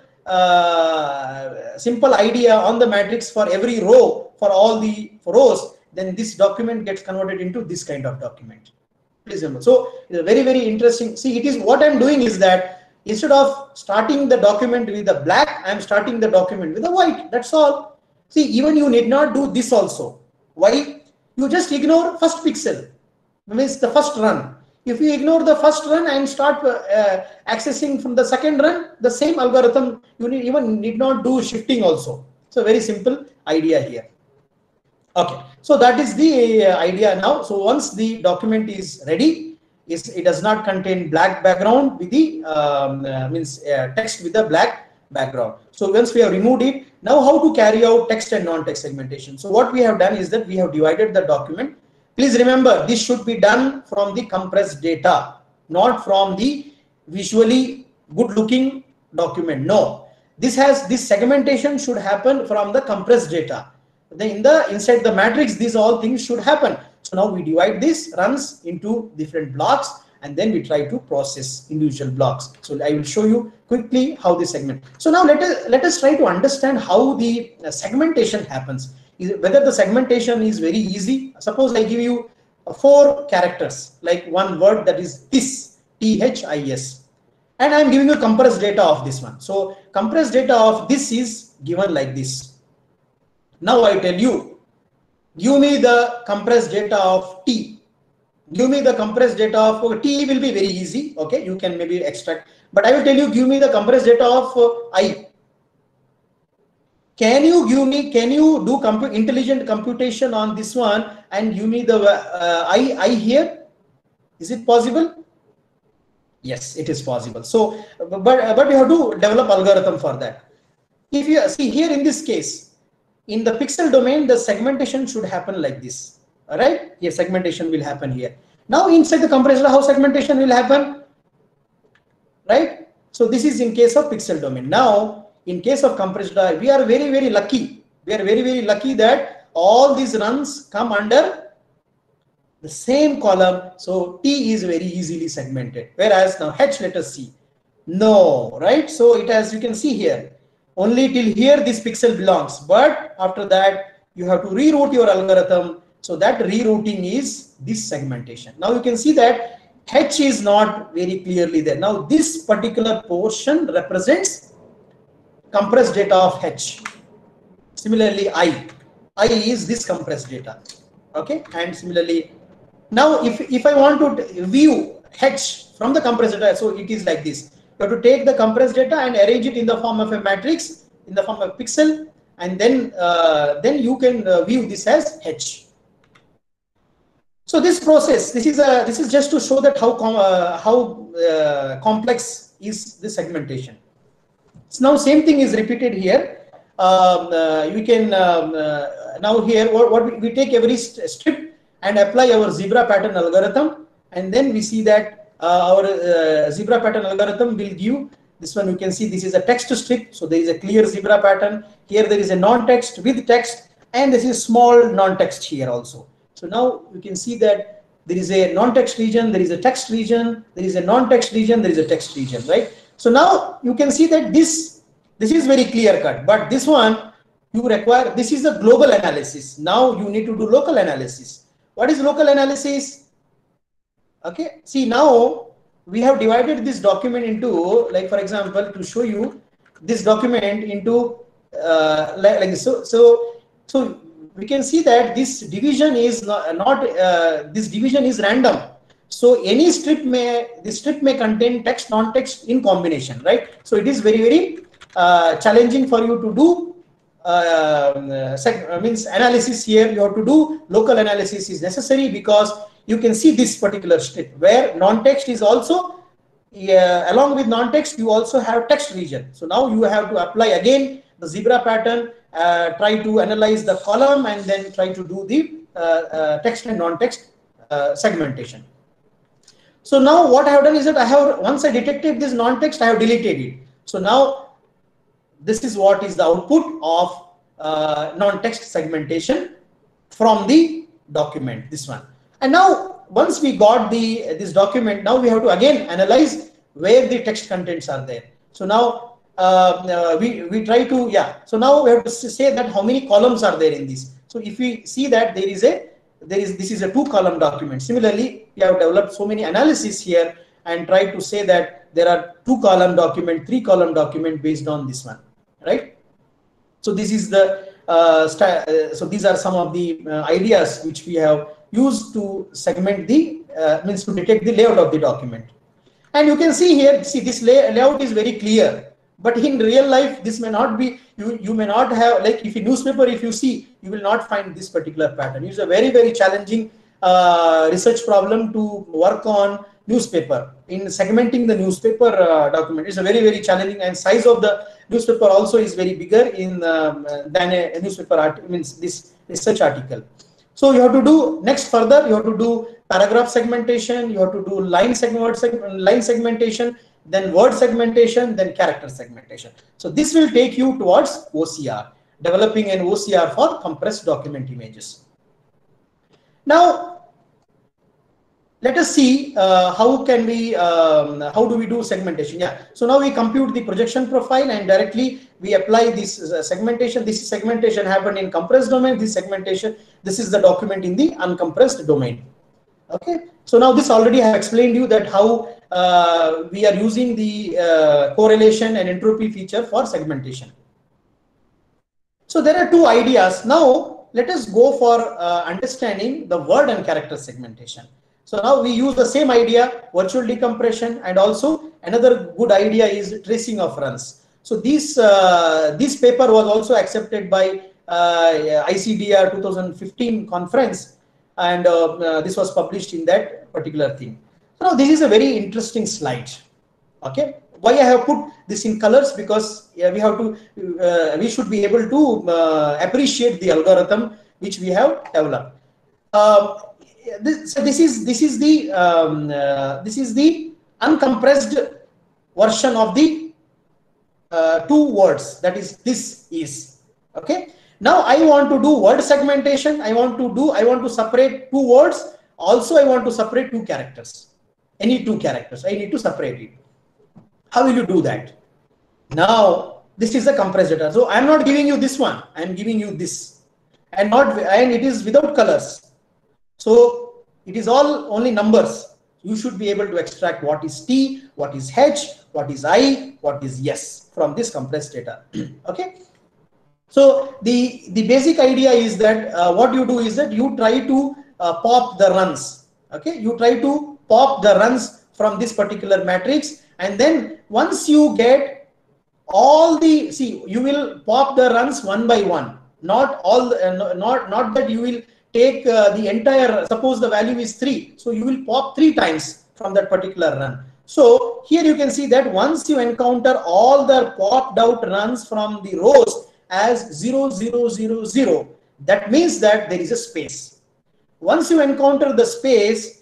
S1: uh, simple idea on the matrix for every row for all the rows, then this document gets converted into this kind of document. Please remember. So it's a very, very interesting. See, it is what I'm doing is that instead of starting the document with the black, I'm starting the document with the white. That's all. See, even you need not do this also. Why? You just ignore first pixel, means the first run. If you ignore the first run and start uh, accessing from the second run, the same algorithm, you need, even need not do shifting also. So very simple idea here. Okay, so that is the uh, idea now. So once the document is ready, is it does not contain black background with the um, uh, means uh, text with the black background. So once we have removed it, now how to carry out text and non-text segmentation. So what we have done is that we have divided the document. Please remember, this should be done from the compressed data, not from the visually good looking document. No, this has this segmentation should happen from the compressed data. Then in the inside the matrix, these all things should happen. So now we divide this runs into different blocks and then we try to process individual blocks. So I will show you quickly how this segment. So now let us let us try to understand how the segmentation happens. Whether the segmentation is very easy. Suppose I give you four characters, like one word, that is this, T H I S, and I am giving you compressed data of this one. So compressed data of this is given like this. Now I tell you, give me the compressed data of T. Give me the compressed data of uh, T will be very easy. Okay, you can maybe extract, but I will tell you, give me the compressed data of uh, I. Can you give me, can you do compu intelligent computation on this one and give me the uh, I, I here? Is it possible? Yes, it is possible. So, but, but you have to develop algorithm for that. If you see here in this case, in the pixel domain, the segmentation should happen like this. All right, here segmentation will happen here. Now inside the compressor, how segmentation will happen? Right? So this is in case of pixel domain. Now, in case of compressed data, we are very, very lucky. We are very, very lucky that all these runs come under the same column. So T is very easily segmented. Whereas now H, let us see. No, right? So it has, you can see here, only till here this pixel belongs. But after that, you have to reroute your algorithm. So that rerouting is this segmentation. Now you can see that H is not very clearly there. Now this particular portion represents compressed data of H. Similarly, I. I is this compressed data. Okay, and similarly, now if, if I want to view H from the compressed data, so it is like this. You have to take the compressed data and arrange it in the form of a matrix, in the form of pixel, and then uh, then you can uh, view this as H. So this process, this is a this is just to show that how com uh, how uh, complex is the segmentation. So now same thing is repeated here. Um, uh, we can um, uh, now here what, what we, we take every st strip and apply our zebra pattern algorithm, and then we see that uh, our uh, zebra pattern algorithm will give this one. You can see this is a text strip, so there is a clear zebra pattern. Here there is a non-text with text, and this is small non-text here also. So now you can see that there is a non-text region, there is a text region, there is a non-text region, there is a text region, right? So now you can see that this this is very clear cut, but this one you require, this is a global analysis. Now you need to do local analysis. What is local analysis? Okay, see now we have divided this document into, like for example, to show you this document into uh, like, like so so so we can see that this division is not, not uh, this division is random. So any strip may this strip may contain text, non-text in combination, right? So it is very very uh, challenging for you to do uh, uh, means analysis here. You have to do local analysis is necessary, because you can see this particular strip where non-text is also uh, along with non-text, you also have text region. So now you have to apply again the zebra pattern, uh, try to analyze the column, and then try to do the uh, uh, text and non-text uh, segmentation. So now what I have done is that I have, once I detected this non-text, I have deleted it. So now this is what is the output of uh, non-text segmentation from the document, this one. And now once we got the this document, now we have to again analyze where the text contents are there. So now uh, uh, we, we try to, yeah, so now we have to say that how many columns are there in this. So if we see that there is a, there is, this is a two column document. Similarly, we have developed so many analysis here and try to say that there are two column document, three column document based on this one, right? So this is the, uh, uh, so these are some of the uh, ideas which we have used to segment the, uh, means to detect the layout of the document. And you can see here, see this lay layout is very clear, but in real life, this may not be, you, you may not have, like if a newspaper, if you see, you will not find this particular pattern. It's a very, very challenging uh, research problem to work on newspaper. In segmenting the newspaper uh, document, it's a very, very challenging, and size of the newspaper also is very bigger in um, than a, a newspaper art, means this research article. So you have to do next further, you have to do paragraph segmentation, you have to do line segment, line segmentation, then word segmentation, then character segmentation. So this will take you towards O C R, developing an O C R for compressed document images. Now, let us see uh, how can we, um, how do we do segmentation? Yeah. So now we compute the projection profile and directly we apply this uh, segmentation. This segmentation happened in compressed domain. This segmentation, this is the document in the uncompressed domain. Okay. So now this already I have explained you that how uh, we are using the uh, correlation and entropy feature for segmentation. So there are two ideas. Now let us go for uh, understanding the word and character segmentation. So now we use the same idea, virtual decompression, and also another good idea is tracing of runs. So this uh, this paper was also accepted by uh, I C D R two thousand fifteen conference, and uh, uh, this was published in that particular thing. So now this is a very interesting slide. Okay, why I have put this in colors? Because yeah, we have to, uh, we should be able to uh, appreciate the algorithm which we have developed. Uh, This, so this is this is the um, uh, this is the uncompressed version of the uh, two words. That is, this is okay. Now I want to do word segmentation. I want to do I want to separate two words. Also, I want to separate two characters. Any two characters. I need to separate it. How will you do that? Now this is the compressed data. So I am not giving you this one. I am giving you this, and not and it is without colors. So it is all only numbers. You should be able to extract what is T, what is H, what is I, what is S from this compressed data. Okay. So the, the basic idea is that uh, what you do is that you try to uh, pop the runs. Okay. You try to pop the runs from this particular matrix. And then once you get all the, see, you will pop the runs one by one. Not all, the, uh, not, not that you will take uh, the entire, suppose the value is three. So you will pop three times from that particular run. So here you can see that once you encounter all the popped out runs from the rows as zero, zero, zero, zero, that means that there is a space. Once you encounter the space,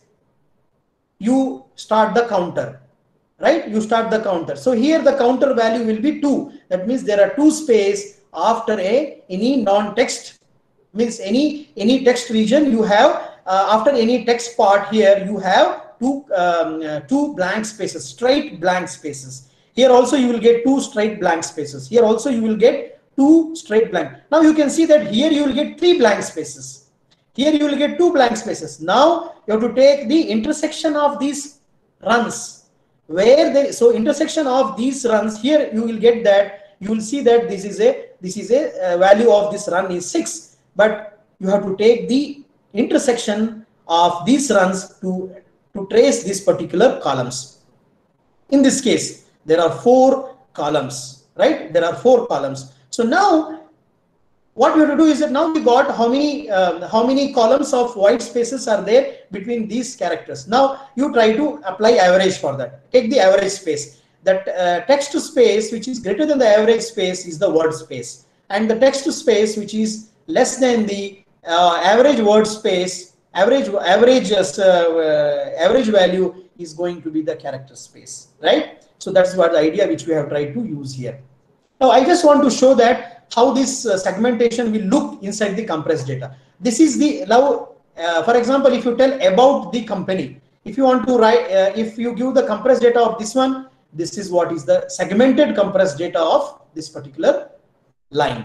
S1: you start the counter, right? You start the counter. So here the counter value will be two. That means there are two space after a any non-text, means any any text region you have uh, after any text part. Here you have two um, uh, two blank spaces, straight blank spaces. Here also you will get two straight blank spaces. Here also you will get two straight blank. Now you can see that here you will get three blank spaces. Here you will get two blank spaces. Now you have to take the intersection of these runs. where the, so intersection of these runs here, you will get that, you will see that this is a, this is a uh, value of this run is six, but you have to take the intersection of these runs to, to trace these particular columns. In this case, there are four columns, right? There are four columns. So now what we have to do is that now we got how many uh, how many columns of white spaces are there between these characters. Now you try to apply average for that. Take the average space. That uh, text space which is greater than the average space is the word space, and the text space which is less than the uh, average word space, average average uh, uh, average value is going to be the character space, right? So that's what the idea which we have tried to use here. Now I just want to show that how this uh, segmentation will look inside the compressed data. This is the now, uh, for example, if you tell about the company, if you want to write, uh, if you give the compressed data of this one, this is what is the segmented compressed data of this particular line.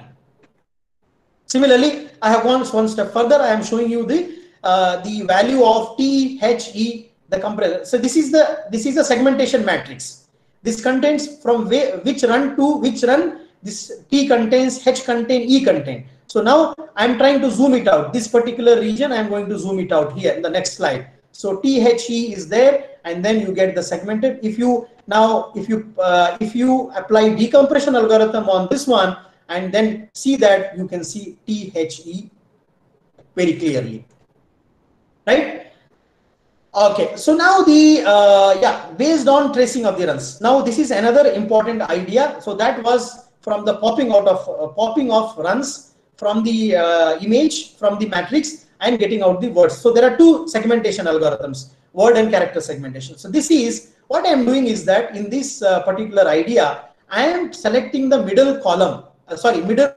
S1: Similarly, I have gone one step further. I am showing you the uh, the value of T H E, the compressor. So this is the this is the segmentation matrix. This contains from which run to which run. This T contains, H contain, E contain. So now I'm trying to zoom it out. This particular region, I'm going to zoom it out here in the next slide. So T H E is there, and then you get the segmented. If you now, if you uh, if you apply decompression algorithm on this one, and then see that, you can see T H E very clearly, right? Okay, so now the uh, yeah, based on tracing of the runs. Now this is another important idea. So that was from the popping out of uh, popping of runs from the uh, image, from the matrix, and getting out the words. So there are two segmentation algorithms, word and character segmentation. So this is what I am doing is that in this uh, particular idea, I am selecting the middle column, uh, sorry, middle.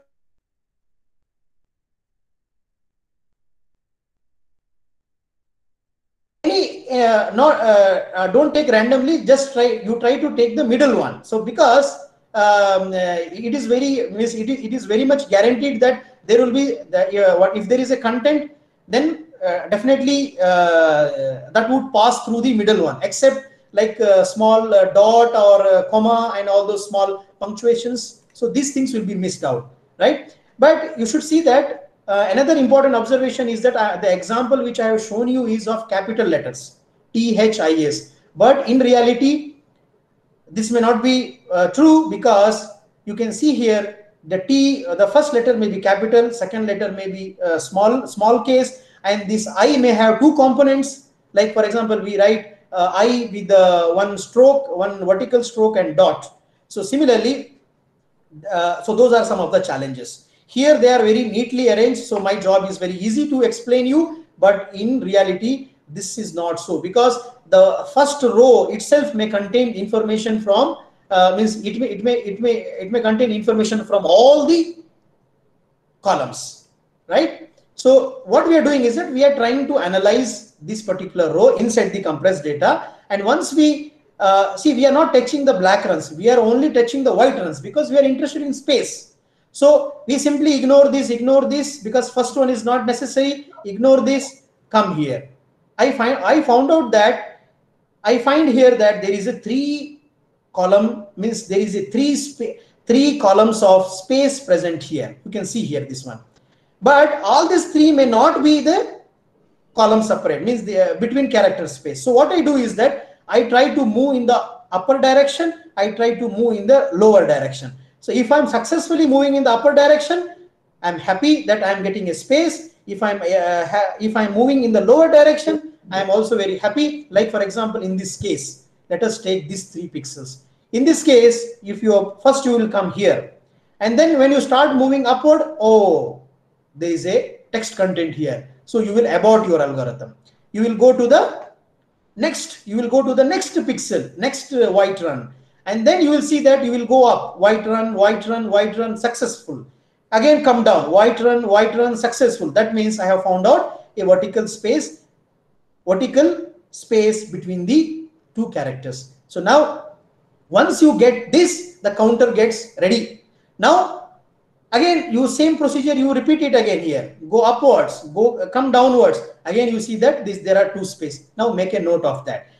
S1: Uh, not uh, uh, don't take randomly, just try, you try to take the middle one. So because um, uh, it is very it is, it is very much guaranteed that there will be the, uh, what if there is a content, then uh, definitely uh, that would pass through the middle one, except like a small uh, dot or a comma and all those small punctuations. So these things will be missed out, right? But you should see that uh, another important observation is that uh, the example which I have shown you is of capital letters, T H I S, but in reality this may not be uh, true, because you can see here the T, uh, the first letter may be capital, second letter may be uh, small small case, and this I may have two components. Like for example, we write uh, I with the one stroke, one vertical stroke and dot. So similarly, uh, so those are some of the challenges. Here they are very neatly arranged, so my job is very easy to explain you, but in reality this is not so, because the first row itself may contain information from uh, means it may it may it may it may contain information from all the columns, right? So what we are doing is that we are trying to analyze this particular row inside the compressed data, and once we uh, see, we are not touching the black runs, we are only touching the white runs, because we are interested in space. So we simply ignore this, ignore this, because first one is not necessary, ignore this, come here. I find I found out that I find here that there is a three column, means there is a three three columns of space present here. You can see here this one, but all these three may not be the column separate, means the uh, between character space. So what I do is that I try to move in the upper direction, I try to move in the lower direction. So if I'm successfully moving in the upper direction, I'm happy that I'm getting a space. If I'm uh, if I'm moving in the lower direction, I'm also very happy. Like for example, in this case, let us take these three pixels. In this case, if you are, first you will come here, and then when you start moving upward, oh, there is a text content here. So you will abort your algorithm. You will go to the next. You will go to the next pixel, next uh, white run. And then you will see that you will go up, white run, white run, white run, successful. Again come down, white run, white run, successful. That means I have found out a vertical space, vertical space between the two characters. So now, once you get this, the counter gets ready. Now, again, you same procedure, you repeat it again here. Go upwards, go come downwards. Again, you see that this there are two space. Now make a note of that.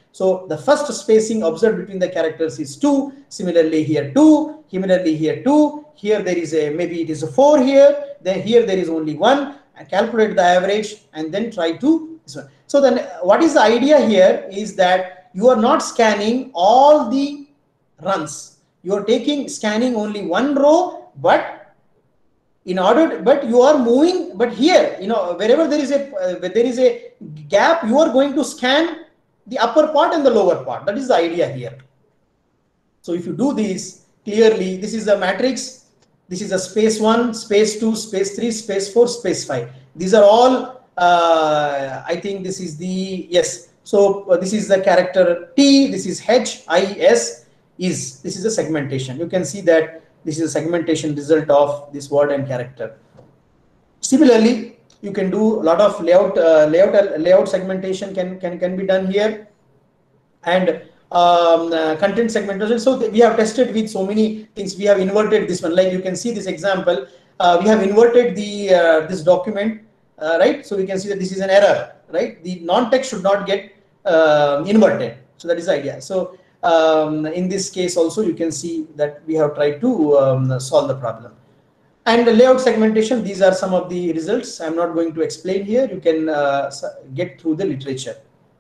S1: So the first spacing observed between the characters is two. Similarly here two. Similarly here two. Here there is a, maybe it is a four here. Then here there is only one. And calculate the average and then try to this one. So then what is the idea here is that you are not scanning all the runs. You are taking scanning only one row, but in order to, but you are moving, but here, you know, wherever there is a uh, there is a gap, you are going to scan the upper part and the lower part. That is the idea here. So if you do this clearly, this is the matrix. This is a space one, space two, space three, space four, space five. These are all, uh, I think this is the, yes. So uh, this is the character T, this is H, I, S, is. This is a segmentation. You can see that this is a segmentation result of this word and character. Similarly, you can do a lot of layout, uh, layout, layout segmentation can, can, can be done here. And um, uh, content segmentation. So we have tested with so many things. We have inverted this one. Like you can see this example. Uh, we have inverted the uh, this document, uh, right? So we can see that this is an error, right? The non-text should not get uh, inverted. So that is the idea. So um, in this case also you can see that we have tried to um, solve the problem. And the layout segmentation, these are some of the results. I'm not going to explain here. You can uh, get through the literature.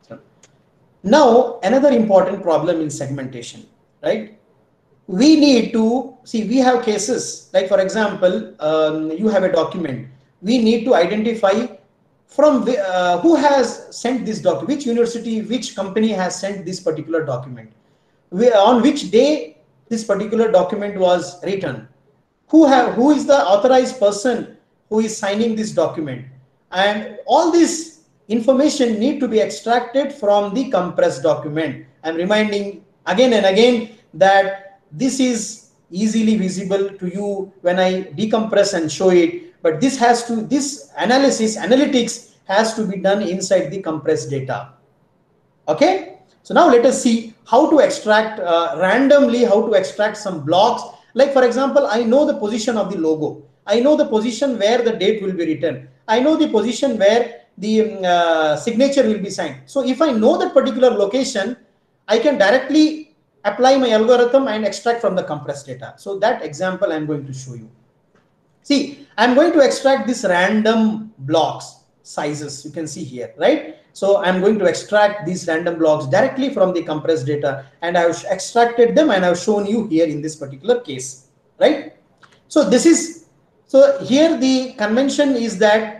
S1: Now, another important problem in segmentation, right? We need to see, we have cases like, for example, um, you have a document. We need to identify from uh, who has sent this document, which university, which company has sent this particular document, we, on which day this particular document was written, who have who is the authorized person who is signing this document, and all this information need to be extracted from the compressed document. I'm reminding again and again that this is easily visible to you when I decompress and show it, but this has to, this analysis, analytics has to be done inside the compressed data. Okay, so now let us see how to extract uh, randomly, how to extract some blocks. Like for example, I know the position of the logo. I know the position where the date will be written. I know the position where the uh, signature will be signed. So if I know that particular location, I can directly apply my algorithm and extract from the compressed data. So that example I'm going to show you. See, I'm going to extract this random blocks sizes. You can see here, right? So I'm going to extract these random blocks directly from the compressed data, and I've extracted them and I've shown you here in this particular case, right? So this is, so here the convention is that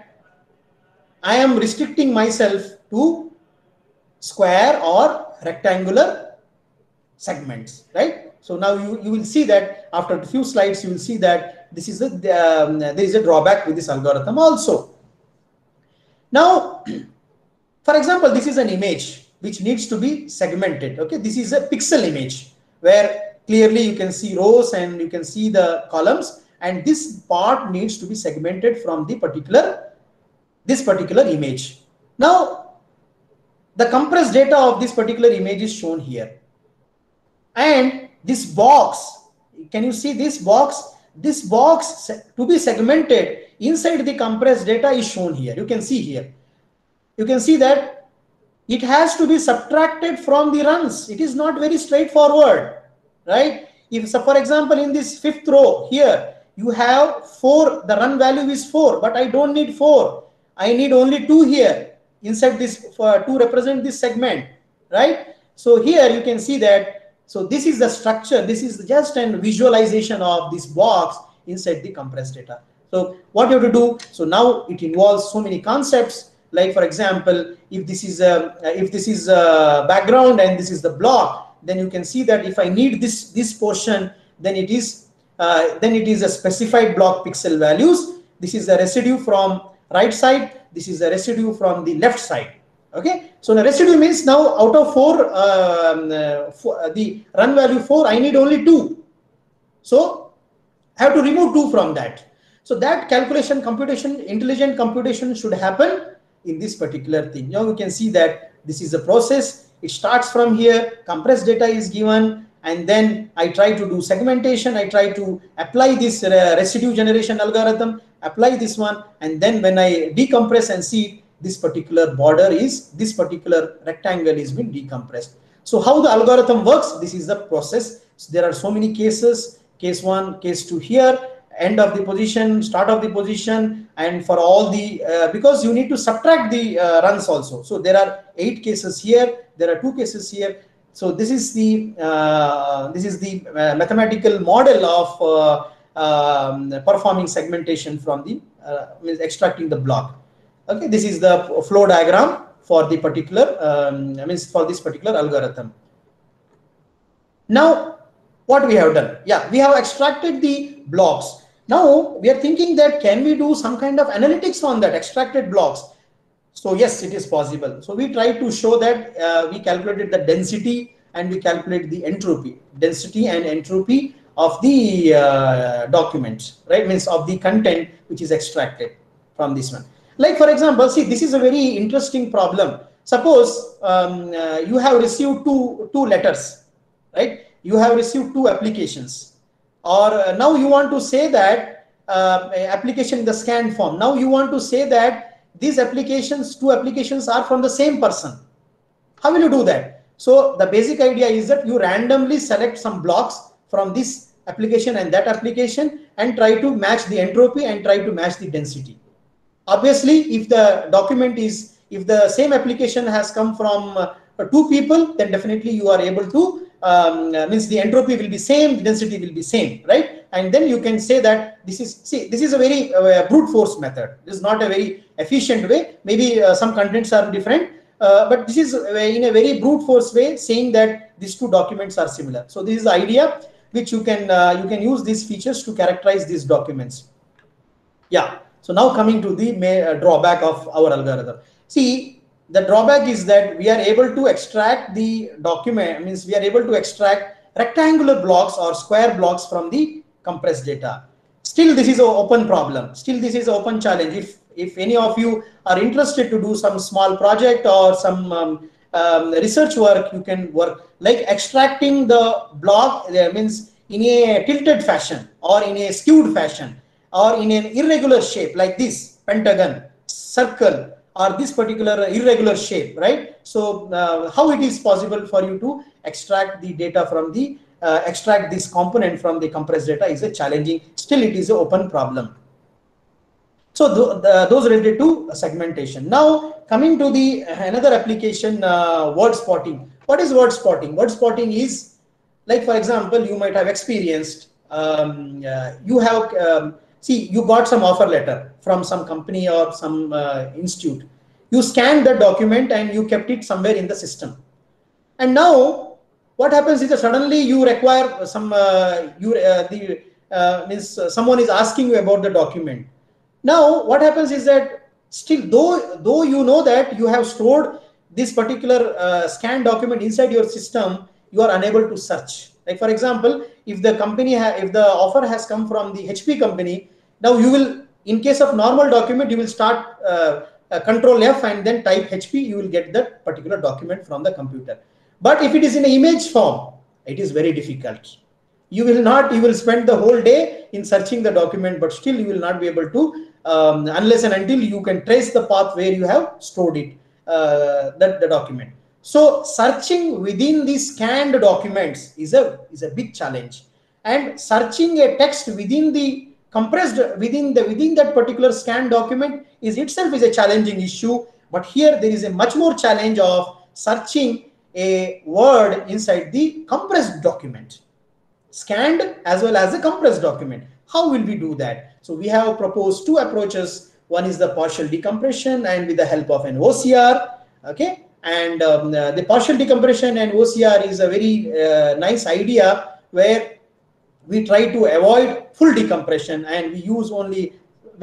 S1: I am restricting myself to square or rectangular segments, right? So now you, you will see that after a few slides, you will see that this is a, um, there is a drawback with this algorithm also. Now, for example, this is an image which needs to be segmented. Okay, this is a pixel image where clearly you can see rows and you can see the columns, and this part needs to be segmented from the particular this particular image. Now, the compressed data of this particular image is shown here. And this box, can you see this box? This box to be segmented inside the compressed data is shown here. You can see here. You can see that it has to be subtracted from the runs. It is not very straightforward, right? If, so for example, in this fifth row here, you have four, the run value is four, but I don't need four. I need only two here inside this for, to represent this segment, right? So here you can see that, so this is the structure. This is just a visualization of this box inside the compressed data. So what you have to do, so now it involves so many concepts. Like for example, if this is a, if this is a background and this is the block, then you can see that if I need this, this portion, then it is, uh, then it is a specified block pixel values. This is the residue from right side, this is the residue from the left side. Okay, so the residue means now out of four, um, uh, four uh, the run value four, I need only two. So I have to remove two from that. So that calculation, computation, intelligent computation should happen in this particular thing. Now you can see that this is a process. It starts from here, compressed data is given, and then I try to do segmentation. I try to apply this uh, residue generation algorithm, apply this one, and then when I decompress and see, this particular border is, this particular rectangle is been decompressed. So how the algorithm works, this is the process. So there are so many cases, case one, case two here, end of the position, start of the position, and for all the, uh, because you need to subtract the uh, runs also. So there are eight cases here, there are two cases here. So this is the, uh, this is the uh, mathematical model of uh, um, performing segmentation from the, uh, means extracting the block. Okay, this is the flow diagram for the particular, um, I mean for this particular algorithm. Now, what we have done? Yeah, we have extracted the blocks. Now we are thinking that can we do some kind of analytics on that extracted blocks? So yes, it is possible. So we try to show that uh, we calculated the density and we calculate the entropy, density and entropy of the uh, documents, right? Means of the content which is extracted from this one. Like for example, see, this is a very interesting problem. Suppose um, uh, you have received two, two letters, right? You have received two applications, or uh, now you want to say that uh, application in the scanned form. Now you want to say that these applications, two applications are from the same person. How will you do that? So the basic idea is that you randomly select some blocks from this application and that application and try to match the entropy and try to match the density. Obviously, if the document is, if the same application has come from uh, two people, then definitely you are able to, um, uh, means the entropy will be same, the density will be same, right? And then you can say that this is, see, this is a very uh, brute force method. This is not a very efficient way. Maybe uh, some contents are different, uh, but this is in a very brute force way saying that these two documents are similar. So this is the idea which you can, uh, you can use these features to characterize these documents. Yeah. So now coming to the may, uh, drawback of our algorithm. See, the drawback is that we are able to extract the document, means we are able to extract rectangular blocks or square blocks from the compressed data. Still, this is an open problem. Still, this is an open challenge. If, if any of you are interested to do some small project or some um, um, research work, you can work like extracting the block, uh, means in a tilted fashion or in a skewed fashion, or in an irregular shape like this, pentagon, circle, or this particular irregular shape, right? So uh, how it is possible for you to extract the data from the, uh, extract this component from the compressed data is a challenging, still it is an open problem. So th the, those related to segmentation. Now coming to the another application, uh, word spotting. What is word spotting? Word spotting is, like for example, you might have experienced, um, uh, you have, um, see, you got some offer letter from some company or some uh, institute. You scanned the document and you kept it somewhere in the system. And now what happens is that suddenly you require some, uh, you, uh, the, uh, means uh, someone is asking you about the document. Now what happens is that still, though, though you know that you have stored this particular uh, scanned document inside your system, you are unable to search. Like for example, if the company, if the offer has come from the H P company, now you will, in case of normal document, you will start uh, uh, control F and then type H P, you will get that particular document from the computer. But if it is in an image form, it is very difficult. You will not, you will spend the whole day in searching the document, but still you will not be able to, um, unless and until you can trace the path where you have stored it, uh, that the document. So searching within the scanned documents is a, is a big challenge. And searching a text within the compressed, within the, within that particular scanned document is itself is a challenging issue. But here there is a much more challenge of searching a word inside the compressed document, scanned as well as a compressed document. How will we do that? So we have proposed two approaches. One is the partial decompression and with the help of an O C R, okay? And um, uh, the partial decompression and O C R is a very uh, nice idea where we try to avoid full decompression and we use only uh,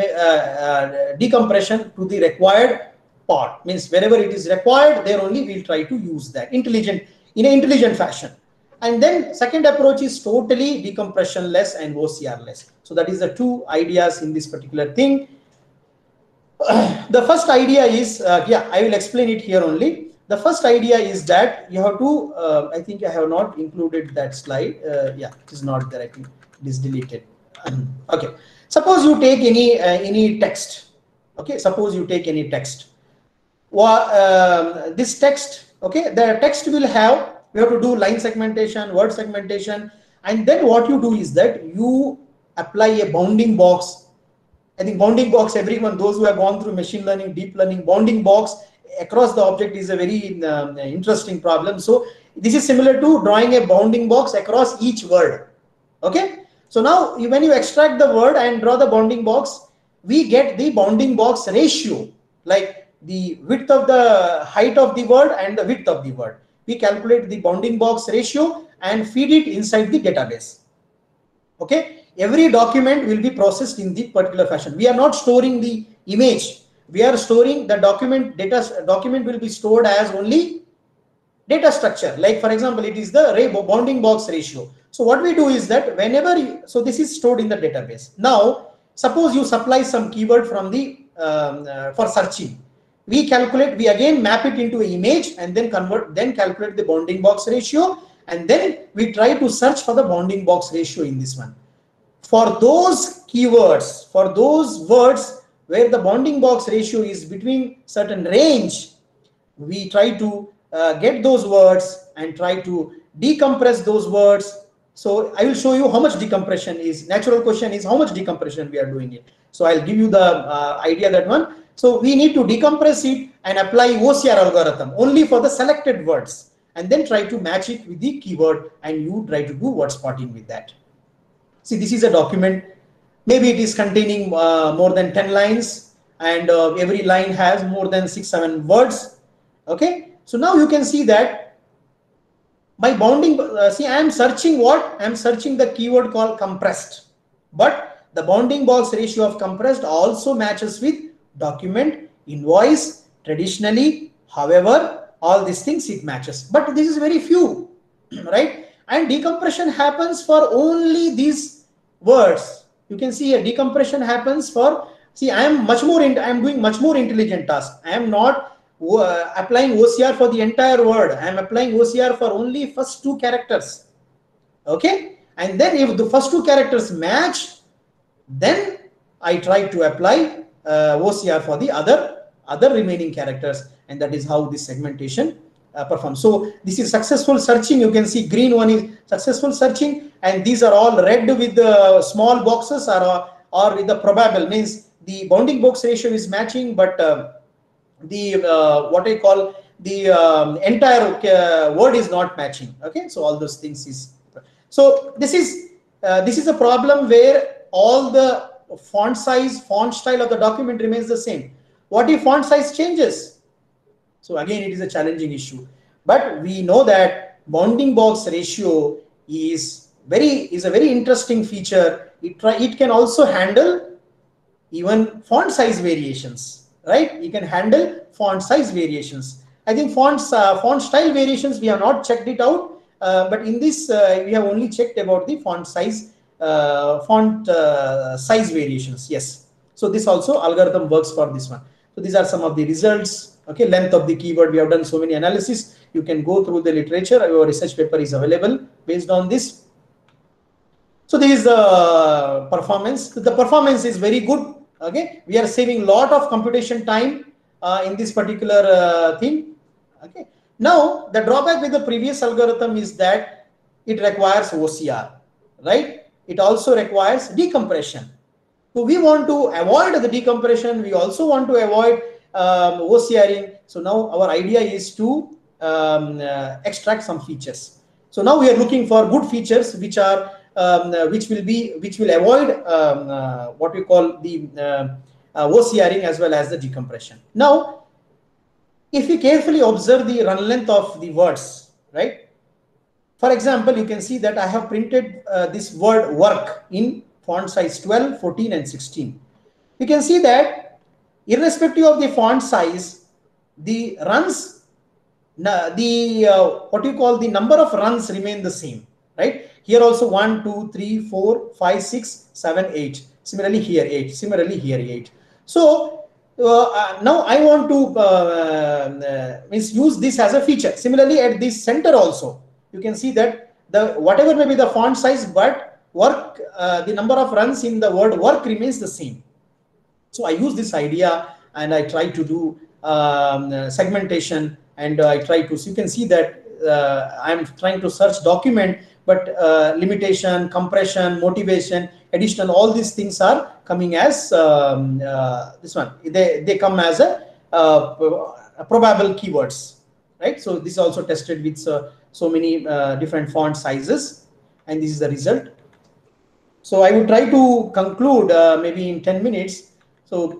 S1: uh, decompression to the required part. Means wherever it is required, there only we'll try to use that intelligent, in an intelligent fashion. And then second approach is totally decompression less and O C R less. So that is the two ideas in this particular thing. The first idea is, uh, yeah, I will explain it here only. The first idea is that you have to, uh, I think I have not included that slide. Uh, yeah, it is not there. I think it is deleted. Okay. Suppose you take any, uh, any text. Okay. Suppose you take any text. uh, this text, okay, the text will have, we have to do line segmentation, word segmentation, and then what you do is that you apply a bounding box. I think bounding box, everyone, those who have gone through machine learning, deep learning, bounding box across the object is a very um, interesting problem. So this is similar to drawing a bounding box across each word. Okay. So now when you extract the word and draw the bounding box, we get the bounding box ratio, like the width of the height of the word and the width of the word. We calculate the bounding box ratio and feed it inside the database. Okay. Every document will be processed in the particular fashion. We are not storing the image. We are storing the document data. Document will be stored as only data structure. Like for example, it is the bounding box ratio. So what we do is that whenever, you, so this is stored in the database. Now, suppose you supply some keyword from the, um, uh, for searching. We calculate, we again map it into an image and then convert, then calculate the bounding box ratio. And then we try to search for the bounding box ratio in this one. For those keywords, for those words where the bounding box ratio is between certain range, we try to uh, get those words and try to decompress those words. So I will show you how much decompression is. Natural question is how much decompression we are doing it. So I'll give you the uh, idea that one. So we need to decompress it and apply O C R algorithm only for the selected words, and then try to match it with the keyword, and you try to do word spotting with that. See, this is a document. Maybe it is containing uh, more than ten lines, and uh, every line has more than six, seven words. Okay. So now you can see that by bounding, uh, see, I am searching what? I am searching the keyword called compressed, but the bounding box ratio of compressed also matches with document, invoice, traditionally. However, all these things it matches, but this is very few, right? And decompression happens for only these words. You can see a decompression happens for, see, I am much more, I am doing much more intelligent task. I am not uh, applying O C R for the entire word. I am applying O C R for only first two characters. Okay. And then if the first two characters match, then I try to apply uh, O C R for the other, other remaining characters. And that is how this segmentation Uh, perform. So this is successful searching. You can see green one is successful searching, and these are all red with the small boxes, or or with the probable, means the bounding box ratio is matching, but uh, the uh, what I call the um, entire uh, word is not matching. Okay, so all those things is, so this is uh, this is a problem where all the font size, font style of the document remains the same. What if font size changes? So again, it is a challenging issue, but we know that bounding box ratio is very is a very interesting feature. It try, it can also handle even font size variations, right? You can handle font size variations. I think fonts uh, font style variations we have not checked it out, uh, but in this uh, we have only checked about the font size uh, font uh, size variations. Yes. So this also algorithm works for this one. So these are some of the results. Okay, length of the keyword, we have done so many analysis. You can go through the literature. Your research paper is available based on this. So this is the performance. The performance is very good. Okay, we are saving a lot of computation time uh, in this particular uh, thing. Okay, now the drawback with the previous algorithm is that it requires O C R, right? It also requires decompression. So we want to avoid the decompression. We also want to avoid um, OCRing. So now our idea is to um, uh, extract some features. So now we are looking for good features which are um, uh, which will be which will avoid um, uh, what we call the uh, uh, OCRing as well as the decompression. Now, if we carefully observe the run length of the words, right? For example, you can see that I have printed uh, this word work in font size twelve, fourteen, and sixteen. You can see that irrespective of the font size, the runs, the uh, what you call the number of runs remain the same, right? Here also one, two, three, four, five, six, seven, eight. Similarly here eight. Similarly here eight. So uh, uh, now I want to uh, uh, means use this as a feature. Similarly at this center also, you can see that the whatever may be the font size, but work uh, the number of runs in the word work remains the same. So I use this idea and I try to do um, uh, segmentation, and uh, I try to, so you can see that uh, I'm trying to search document, but uh, limitation, compression, motivation, additional, all these things are coming as um, uh, this one. They, they come as a, uh, a probable keywords, right? So this is also tested with uh, so many uh, different font sizes, and this is the result. So I would try to conclude uh, maybe in ten minutes. So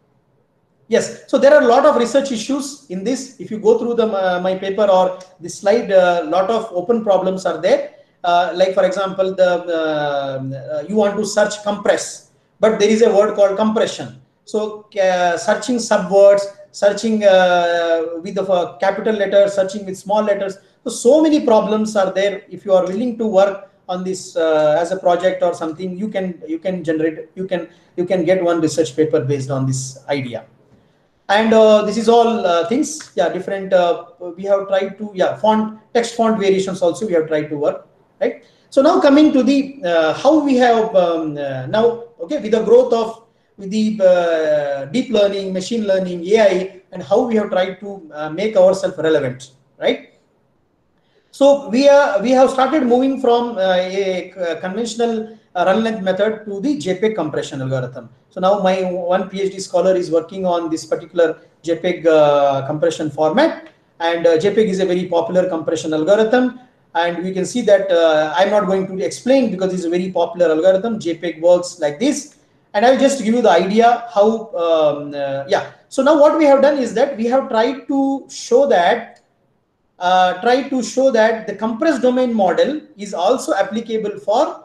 S1: yes, so there are a lot of research issues in this. If you go through the uh, my paper or this slide, a uh, lot of open problems are there. Uh, like for example, the uh, you want to search compress, but there is a word called compression. So uh, searching subwords, searching uh, with the uh, capital letters, searching with small letters. So so many problems are there. If you are willing to work on this uh, as a project or something, you can you can generate you can you can get one research paper based on this idea. And uh, this is all uh, things, yeah, different. Uh, we have tried to, yeah, font, text font variations also we have tried to work, right? So now coming to the uh, how we have um, uh, now, okay, with the growth of with the uh, deep learning, machine learning, A I, and how we have tried to uh, make ourselves relevant, right? So we are we have started moving from uh, a, a conventional uh, run length method to the JPEG compression algorithm. So now my one PhD scholar is working on this particular JPEG uh, compression format, and uh, JPEG is a very popular compression algorithm. And we can see that uh, I'm not going to explain because it's a very popular algorithm. JPEG works like this, and I'll just give you the idea how. Um, uh, yeah. So now what we have done is that we have tried to show that. Uh, try to show that the compressed domain model is also applicable for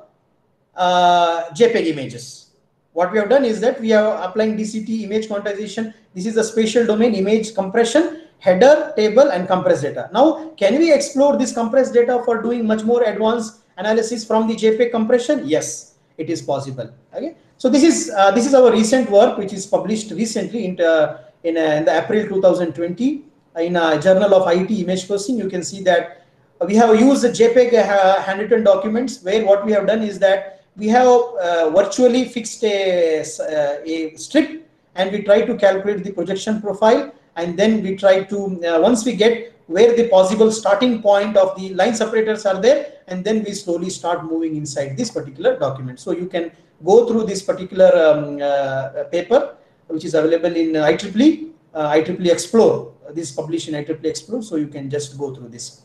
S1: uh, JPEG images. What we have done is that we are applying D C T image quantization. This is the spatial domain image compression, header, table, and compressed data. Now, can we explore this compressed data for doing much more advanced analysis from the JPEG compression? Yes, it is possible. Okay. So this is uh, this is our recent work, which is published recently in, uh, in, uh, in the April two thousand twenty. In a Journal of I T Image Processing. You can see that we have used the JPEG uh, handwritten documents, where what we have done is that we have uh, virtually fixed a, uh, a strip, and we try to calculate the projection profile, and then we try to, uh, once we get where the possible starting point of the line separators are there, and then we slowly start moving inside this particular document. So you can go through this particular um, uh, paper, which is available in I triple E, uh, I triple E Explore. This is published in I triple E Explore, so you can just go through this.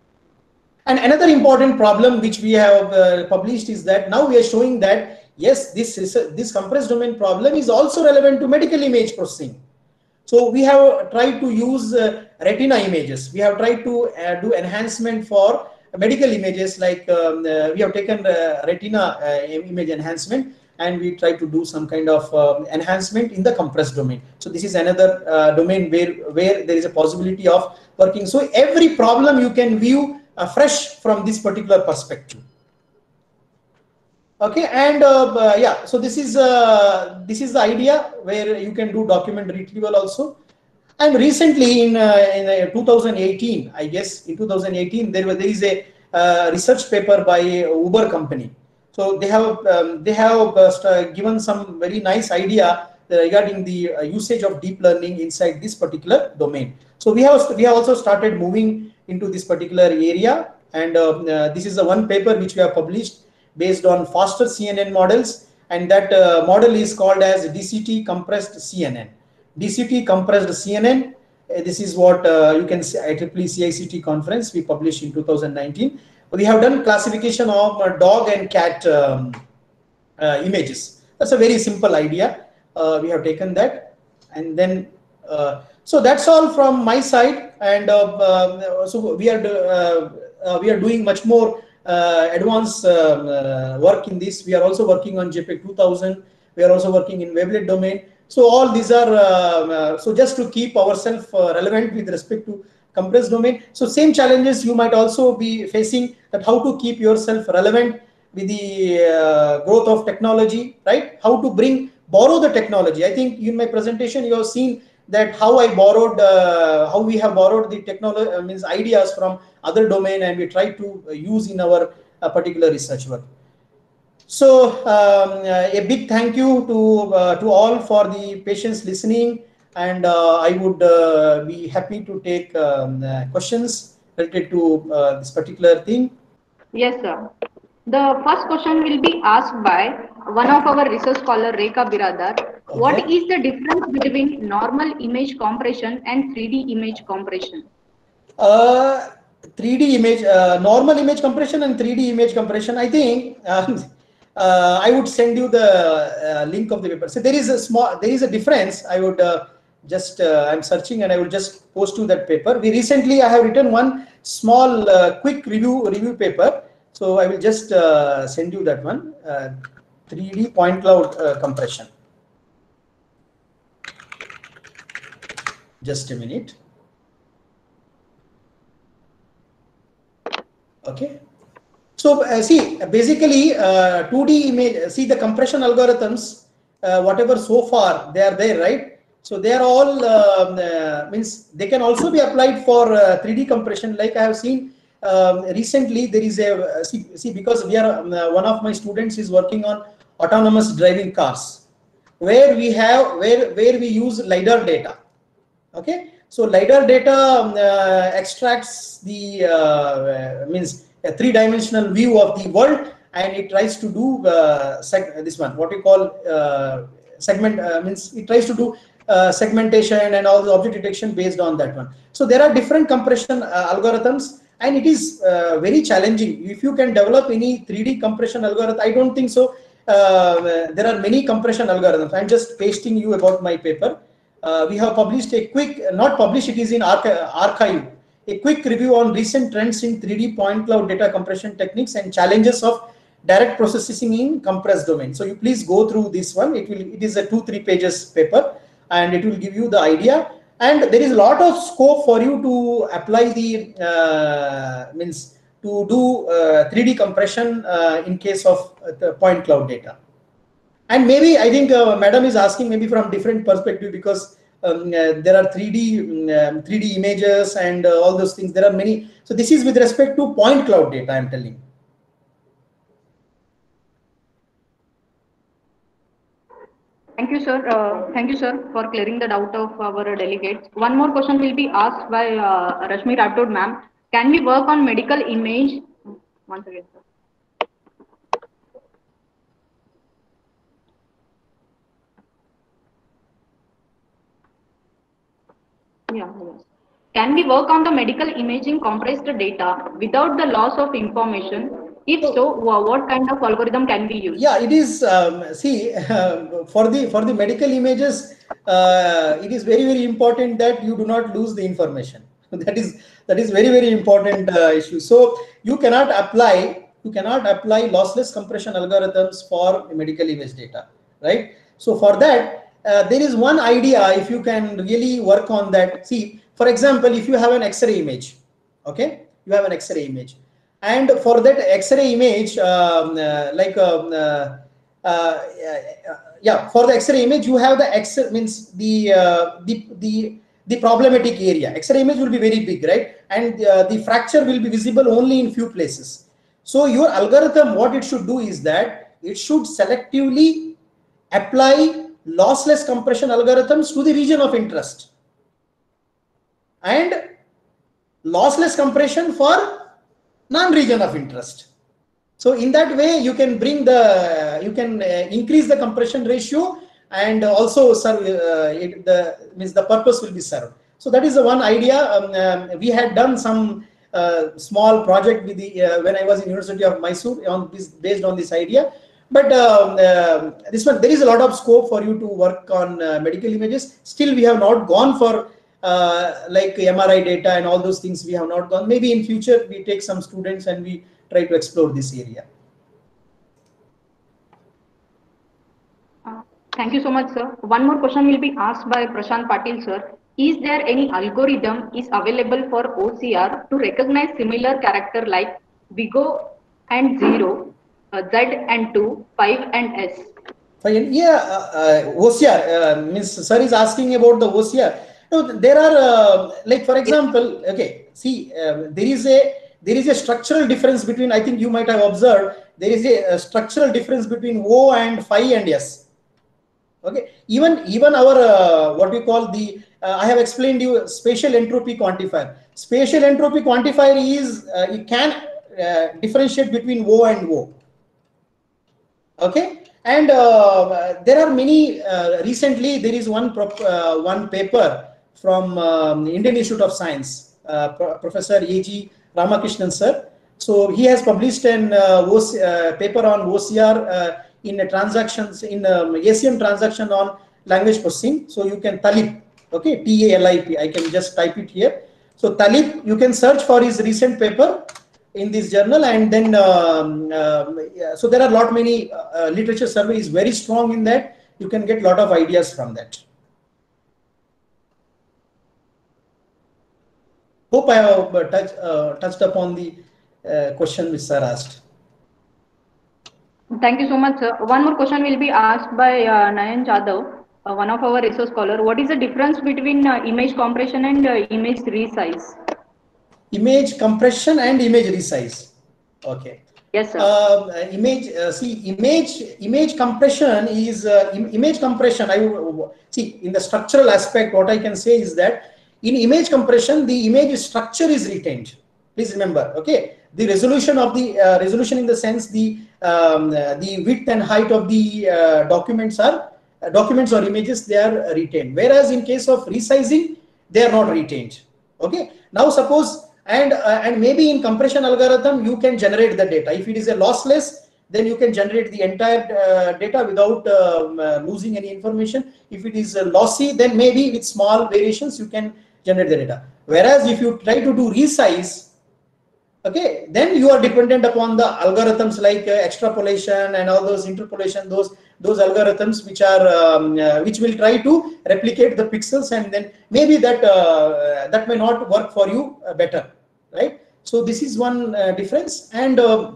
S1: And another important problem which we have uh, published is that now we are showing that yes, this is a, this compressed domain problem is also relevant to medical image processing. So we have tried to use uh, retina images. We have tried to uh, do enhancement for medical images, like um, uh, we have taken uh, retina uh, image enhancement, and we try to do some kind of uh, enhancement in the compressed domain. So this is another uh, domain where, where there is a possibility of working. So every problem you can view uh, fresh from this particular perspective. Okay, and uh, uh, yeah, so this is uh, this is the idea where you can do document retrieval also. And recently in, uh, in uh, two thousand eighteen, I guess in two thousand eighteen, there, was, there is a uh, research paper by Uber company. So they have um, they have uh, given some very nice idea regarding the uh, usage of deep learning inside this particular domain. So we have we have also started moving into this particular area, and uh, uh, this is the one paper which we have published based on faster C N N models, and that uh, model is called as D C T compressed C N N. D C T compressed C N N. Uh, this is what uh, you can see. I triple E C I C T conference we published in two thousand nineteen. We have done classification of uh, dog and cat um, uh, images. That's a very simple idea. Uh, we have taken that, and then uh, so that's all from my side. And uh, uh, so we are uh, uh, we are doing much more uh, advanced um, uh, work in this. We are also working on JPEG two thousand. We are also working in wavelet domain. So all these are uh, uh, so just to keep ourselves uh, relevant with respect to compressed domain. So same challenges you might also be facing, that how to keep yourself relevant with the uh, growth of technology, right? How to bring, borrow the technology. I think in my presentation, you have seen that how I borrowed, uh, how we have borrowed the technology, uh, means ideas from other domain, and we try to uh, use in our uh, particular research work. So um, uh, a big thank you to, uh, to all for the patience listening. and uh, I would uh, be happy to take um, uh, questions related to uh, this particular thing.
S3: Yes, sir. The first question will be asked by one of our research scholar, Rekha Biradar.
S1: Okay.
S3: What is the difference between normal image compression and three D image compression?
S1: Uh, three D image, uh, normal image compression and three D image compression. I think um, uh, I would send you the uh, link of the paper. So there is a small, there is a difference. I would uh, just, uh, I'm searching and I will just post to that paper. We recently, I have written one small, uh, quick review review paper. So I will just uh, send you that one. Uh, three D point cloud uh, compression. Just a minute. Okay. So uh, see, basically uh, two D image, see the compression algorithms, uh, whatever so far they are there, right? So they are all, um, uh, means they can also be applied for uh, three D compression. Like I have seen um, recently, there is a, uh, see, see, because we are, um, uh, one of my students is working on autonomous driving cars, where we have, where, where we use LiDAR data. Okay. So LiDAR data um, uh, extracts the, uh, uh, means a three-dimensional view of the world, and it tries to do uh, this one, what we call uh, segment, uh, means it tries to do uh, segmentation and all the object detection based on that one. So there are different compression uh, algorithms, and it is uh, very challenging. If you can develop any three D compression algorithm, I don't think so. Uh, there are many compression algorithms. I'm just pasting you about my paper. Uh, we have published a quick, not published, it is in archive, a quick review on recent trends in three D point cloud data compression techniques and challenges of direct processing in compressed domain. So you please go through this one. It will, it is a two, three pages paper, and it will give you the idea. And there is a lot of scope for you to apply the, uh, means to do uh, three D compression uh, in case of uh, the point cloud data. And maybe I think uh, Madam is asking maybe from different perspective, because um, uh, there are three D um, three D images and uh, all those things. There are many. So this is with respect to point cloud data, I am telling.
S3: Thank you, sir. Uh, thank you, sir, for clearing the doubt of our delegates. One more question will be asked by uh, Rashmi Rathod, ma'am. Can we work on medical image? Once again, sir. Yeah, yes. Can we work on the medical imaging compressed data without the loss of information? If so, what kind of algorithm can we use?
S1: Yeah, it is. Um, see, uh, for the for the medical images, uh, it is very very important that you do not lose the information. That is that is very very important uh, issue. So you cannot apply you cannot apply lossless compression algorithms for medical image data, right? So for that. Uh, there is one idea, if you can really work on that. See, for example, if you have an X-ray image, okay, you have an X-ray image, and for that X-ray image, um, uh, like, um, uh, uh, yeah, for the X-ray image, you have the X means the uh, the the the problematic area. X-ray image will be very big, right? And uh, the fracture will be visible only in few places. So your algorithm, what it should do is that it should selectively apply lossless compression algorithms to the region of interest and lossless compression for non-region of interest. So in that way, you can bring the, you can uh, increase the compression ratio, and also serve, uh, it, the means the purpose will be served. So that is the one idea. Um, um, we had done some uh, small project with the uh, when I was in University of Mysore on this, based on this idea. But um, uh, this one, there is a lot of scope for you to work on uh, medical images. Still, we have not gone for uh, like M R I data and all those things. We have not gone. Maybe in future we take some students and we try to explore this area.
S3: Uh, thank you so much, sir. One more question will be asked by Prashant Patil, sir. Is there any algorithm is available for O C R to recognize similar character like Vigo and zero? Uh, Z and two, five and S.
S1: Fine. Yeah, uh, uh, O C R uh, means sir is asking about the O C R. No, there are uh, like for example, okay. See, uh, there is a there is a structural difference between. I think you might have observed there is a, a structural difference between O and phi and S. Okay, even even our uh, what we call the uh, I have explained you spatial entropy quantifier. Spatial entropy quantifier is uh, you can uh, differentiate between O and O. Okay, and uh, there are many. Uh, recently, there is one prop, uh, one paper from um, Indian Institute of Science, uh, Pro Professor A G Ramakrishnan sir. So he has published an uh, uh, paper on O C R uh, in a transactions in um, A C M transaction on language processing. So you can Talip, okay, T A L I P. I can just type it here. So Talip, you can search for his recent paper in this journal, and then um, uh, yeah, so there are a lot many uh, literature survey is very strong in that. You can get a lot of ideas from that. Hope I have uh, touch, uh, touched upon the uh, question which sir asked.
S3: Thank you so much, sir. One more question will be asked by uh, Nayan Jadhav, uh, one of our resource scholar. What is the difference between uh, image compression and uh, image resize?
S1: Image compression and image resize. Okay.
S3: Yes, sir.
S1: Uh, image. Uh, see, image image compression is uh, Im image compression. I see in the structural aspect. What I can say is that in image compression, the image structure is retained. Please remember. Okay, the resolution of the uh, resolution in the sense the um, uh, the width and height of the uh, documents are uh, documents or images, they are retained. Whereas in case of resizing, they are not retained. Okay. Now suppose. And, uh, and maybe in compression algorithm, you can generate the data. If it is a lossless, then you can generate the entire uh, data without um, uh, losing any information. If it is uh, lossy, then maybe with small variations, you can generate the data. Whereas if you try to do resize, okay, then you are dependent upon the algorithms like uh, extrapolation and all those interpolation, those those algorithms which are um, uh, which will try to replicate the pixels, and then maybe that uh, that may not work for you uh, better. Right, so this is one uh, difference. And uh,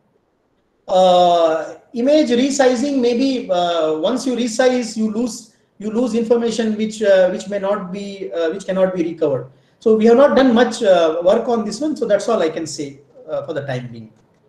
S1: uh, image resizing, maybe uh, once you resize, you lose you lose information which uh, which may not be uh, which cannot be recovered. So we have not done much uh, work on this one. So that's all I can say uh, for the time being.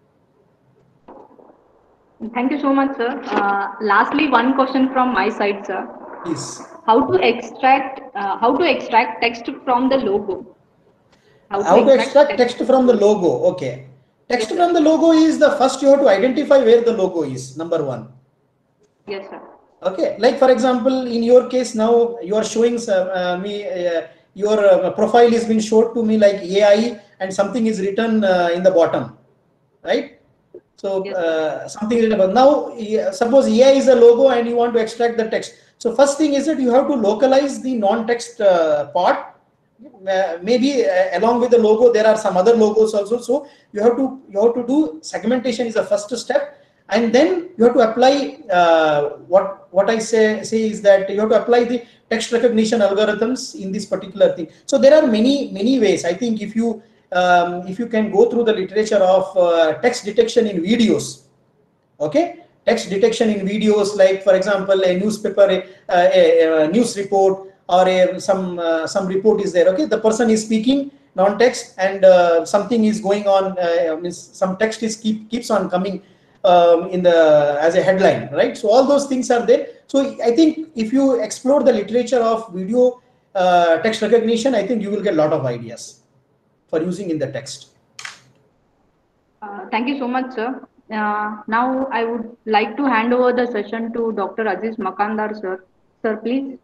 S3: Thank you so much, sir. Uh, lastly, one question from my side, sir.
S1: Please.
S3: How to extract uh, how to extract text from the logo?
S1: How to, how to extract text, text from the logo? Okay. Text yes, from the logo is the first you have to identify where the logo is, number one.
S3: Yes, sir.
S1: Okay. Like for example, in your case now you are showing uh, me uh, your uh, profile is being showed to me like A I and something is written uh, in the bottom, right? So yes, uh, something is written. Now suppose A I is a logo and you want to extract the text. So first thing is that you have to localize the non-text uh, part. Uh, maybe uh, along with the logo there are some other logos also, so you have to you have to do segmentation is the first step, and then you have to apply uh, what what I say say is that you have to apply the text recognition algorithms in this particular thing. So there are many many ways. I think if you um, if you can go through the literature of uh, text detection in videos, okay, text detection in videos, like for example a newspaper, a, a, a news report, or a, some uh, some report is there. Okay, the person is speaking non-text, and uh, something is going on. Uh, means some text is keep keeps on coming um, in the as a headline, right? So all those things are there. So I think if you explore the literature of video uh, text recognition, I think you will get a lot of ideas for using in the text.
S3: Uh, thank you so much, sir. Uh, now I would like to hand over the session to Doctor Aziz Makandar, sir. Sir, please.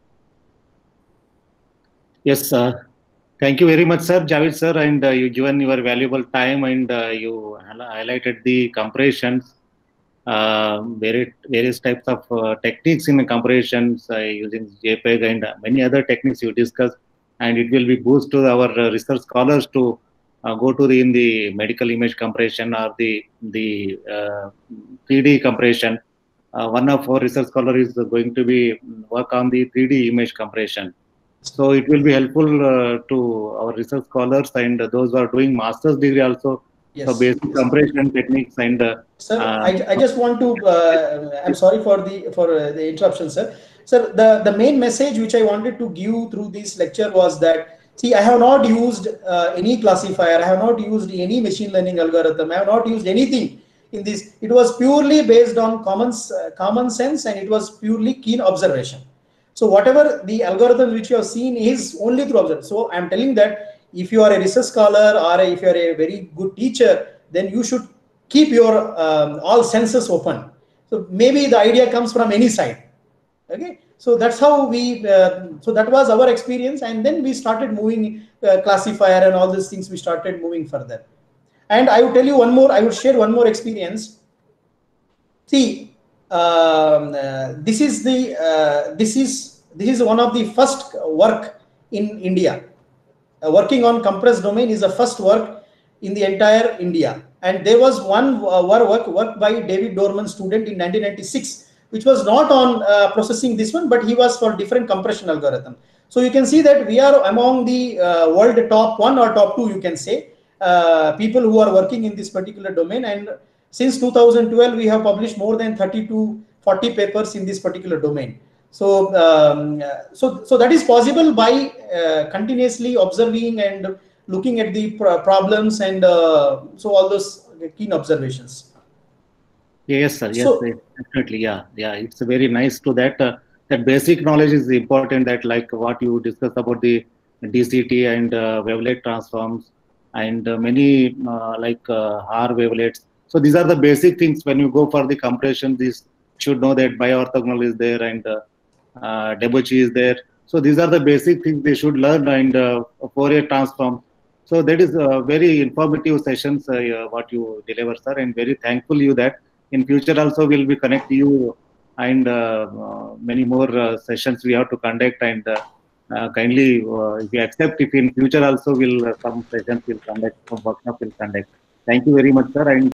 S2: Yes, uh, thank you very much, sir, Javed sir, and uh, you given your valuable time, and uh, you highlighted the comparisons, uh, various, various types of uh, techniques in the comparisons uh, using JPEG and uh, many other techniques you discussed, and it will be boost to our uh, research scholars to uh, go to the in the medical image compression or the the uh, three D compression. Uh, one of our research scholars is going to be work on the three D image compression. So it will be helpful uh, to our research scholars and uh, those who are doing master's degree also.
S1: Yes.
S2: So basic compression techniques and. Uh,
S1: sir, uh, I, I just want to. Uh, I'm sorry for the for uh, the interruption, sir. Sir, the the main message which I wanted to give through this lecture was that, see, I have not used uh, any classifier. I have not used any machine learning algorithm. I have not used anything in this. It was purely based on common, uh, common sense, and it was purely keen observation. So whatever the algorithm which you have seen is only through observation. So I'm telling that if you are a research scholar or if you are a very good teacher, then you should keep your um, all senses open. So maybe the idea comes from any side. Okay, so that's how we. Uh, so that was our experience, and then we started moving uh, classifier and all these things. We started moving further. And I would tell you one more. I would share one more experience. See, um, uh, this is the uh, this is this is one of the first work in India. Uh, working on compressed domain is the first work in the entire India. And there was one uh, work work by David Dorman student in nineteen ninety-six, which was not on uh, processing this one, but he was for different compression algorithm. So you can see that we are among the uh, world top one or top two, you can say, uh, people who are working in this particular domain. And since two thousand twelve, we have published more than thirty to forty papers in this particular domain. So, um, so, so that is possible by uh, continuously observing and looking at the pro problems, and uh, so all those keen observations.
S2: Yes, sir. Yes,
S1: So,
S2: definitely. Yeah, yeah. It's very nice to that. Uh, that basic knowledge is important. That like what you discussed about the D C T and uh, wavelet transforms and uh, many uh, like uh, R wavelets. So these are the basic things. When you go for the compression, this should know that bioorthogonal is there and uh, uh, debauchery is there. So these are the basic things they should learn, and uh, Fourier transform. So that is uh, very informative sessions uh, what you deliver, sir, and very thankful you that in future also we'll be connect you, and uh, uh, many more uh, sessions we have to conduct, and uh, uh, kindly uh, if you accept, if in future also will uh, some sessions will conduct, some workshop will conduct. Thank you very much, sir. And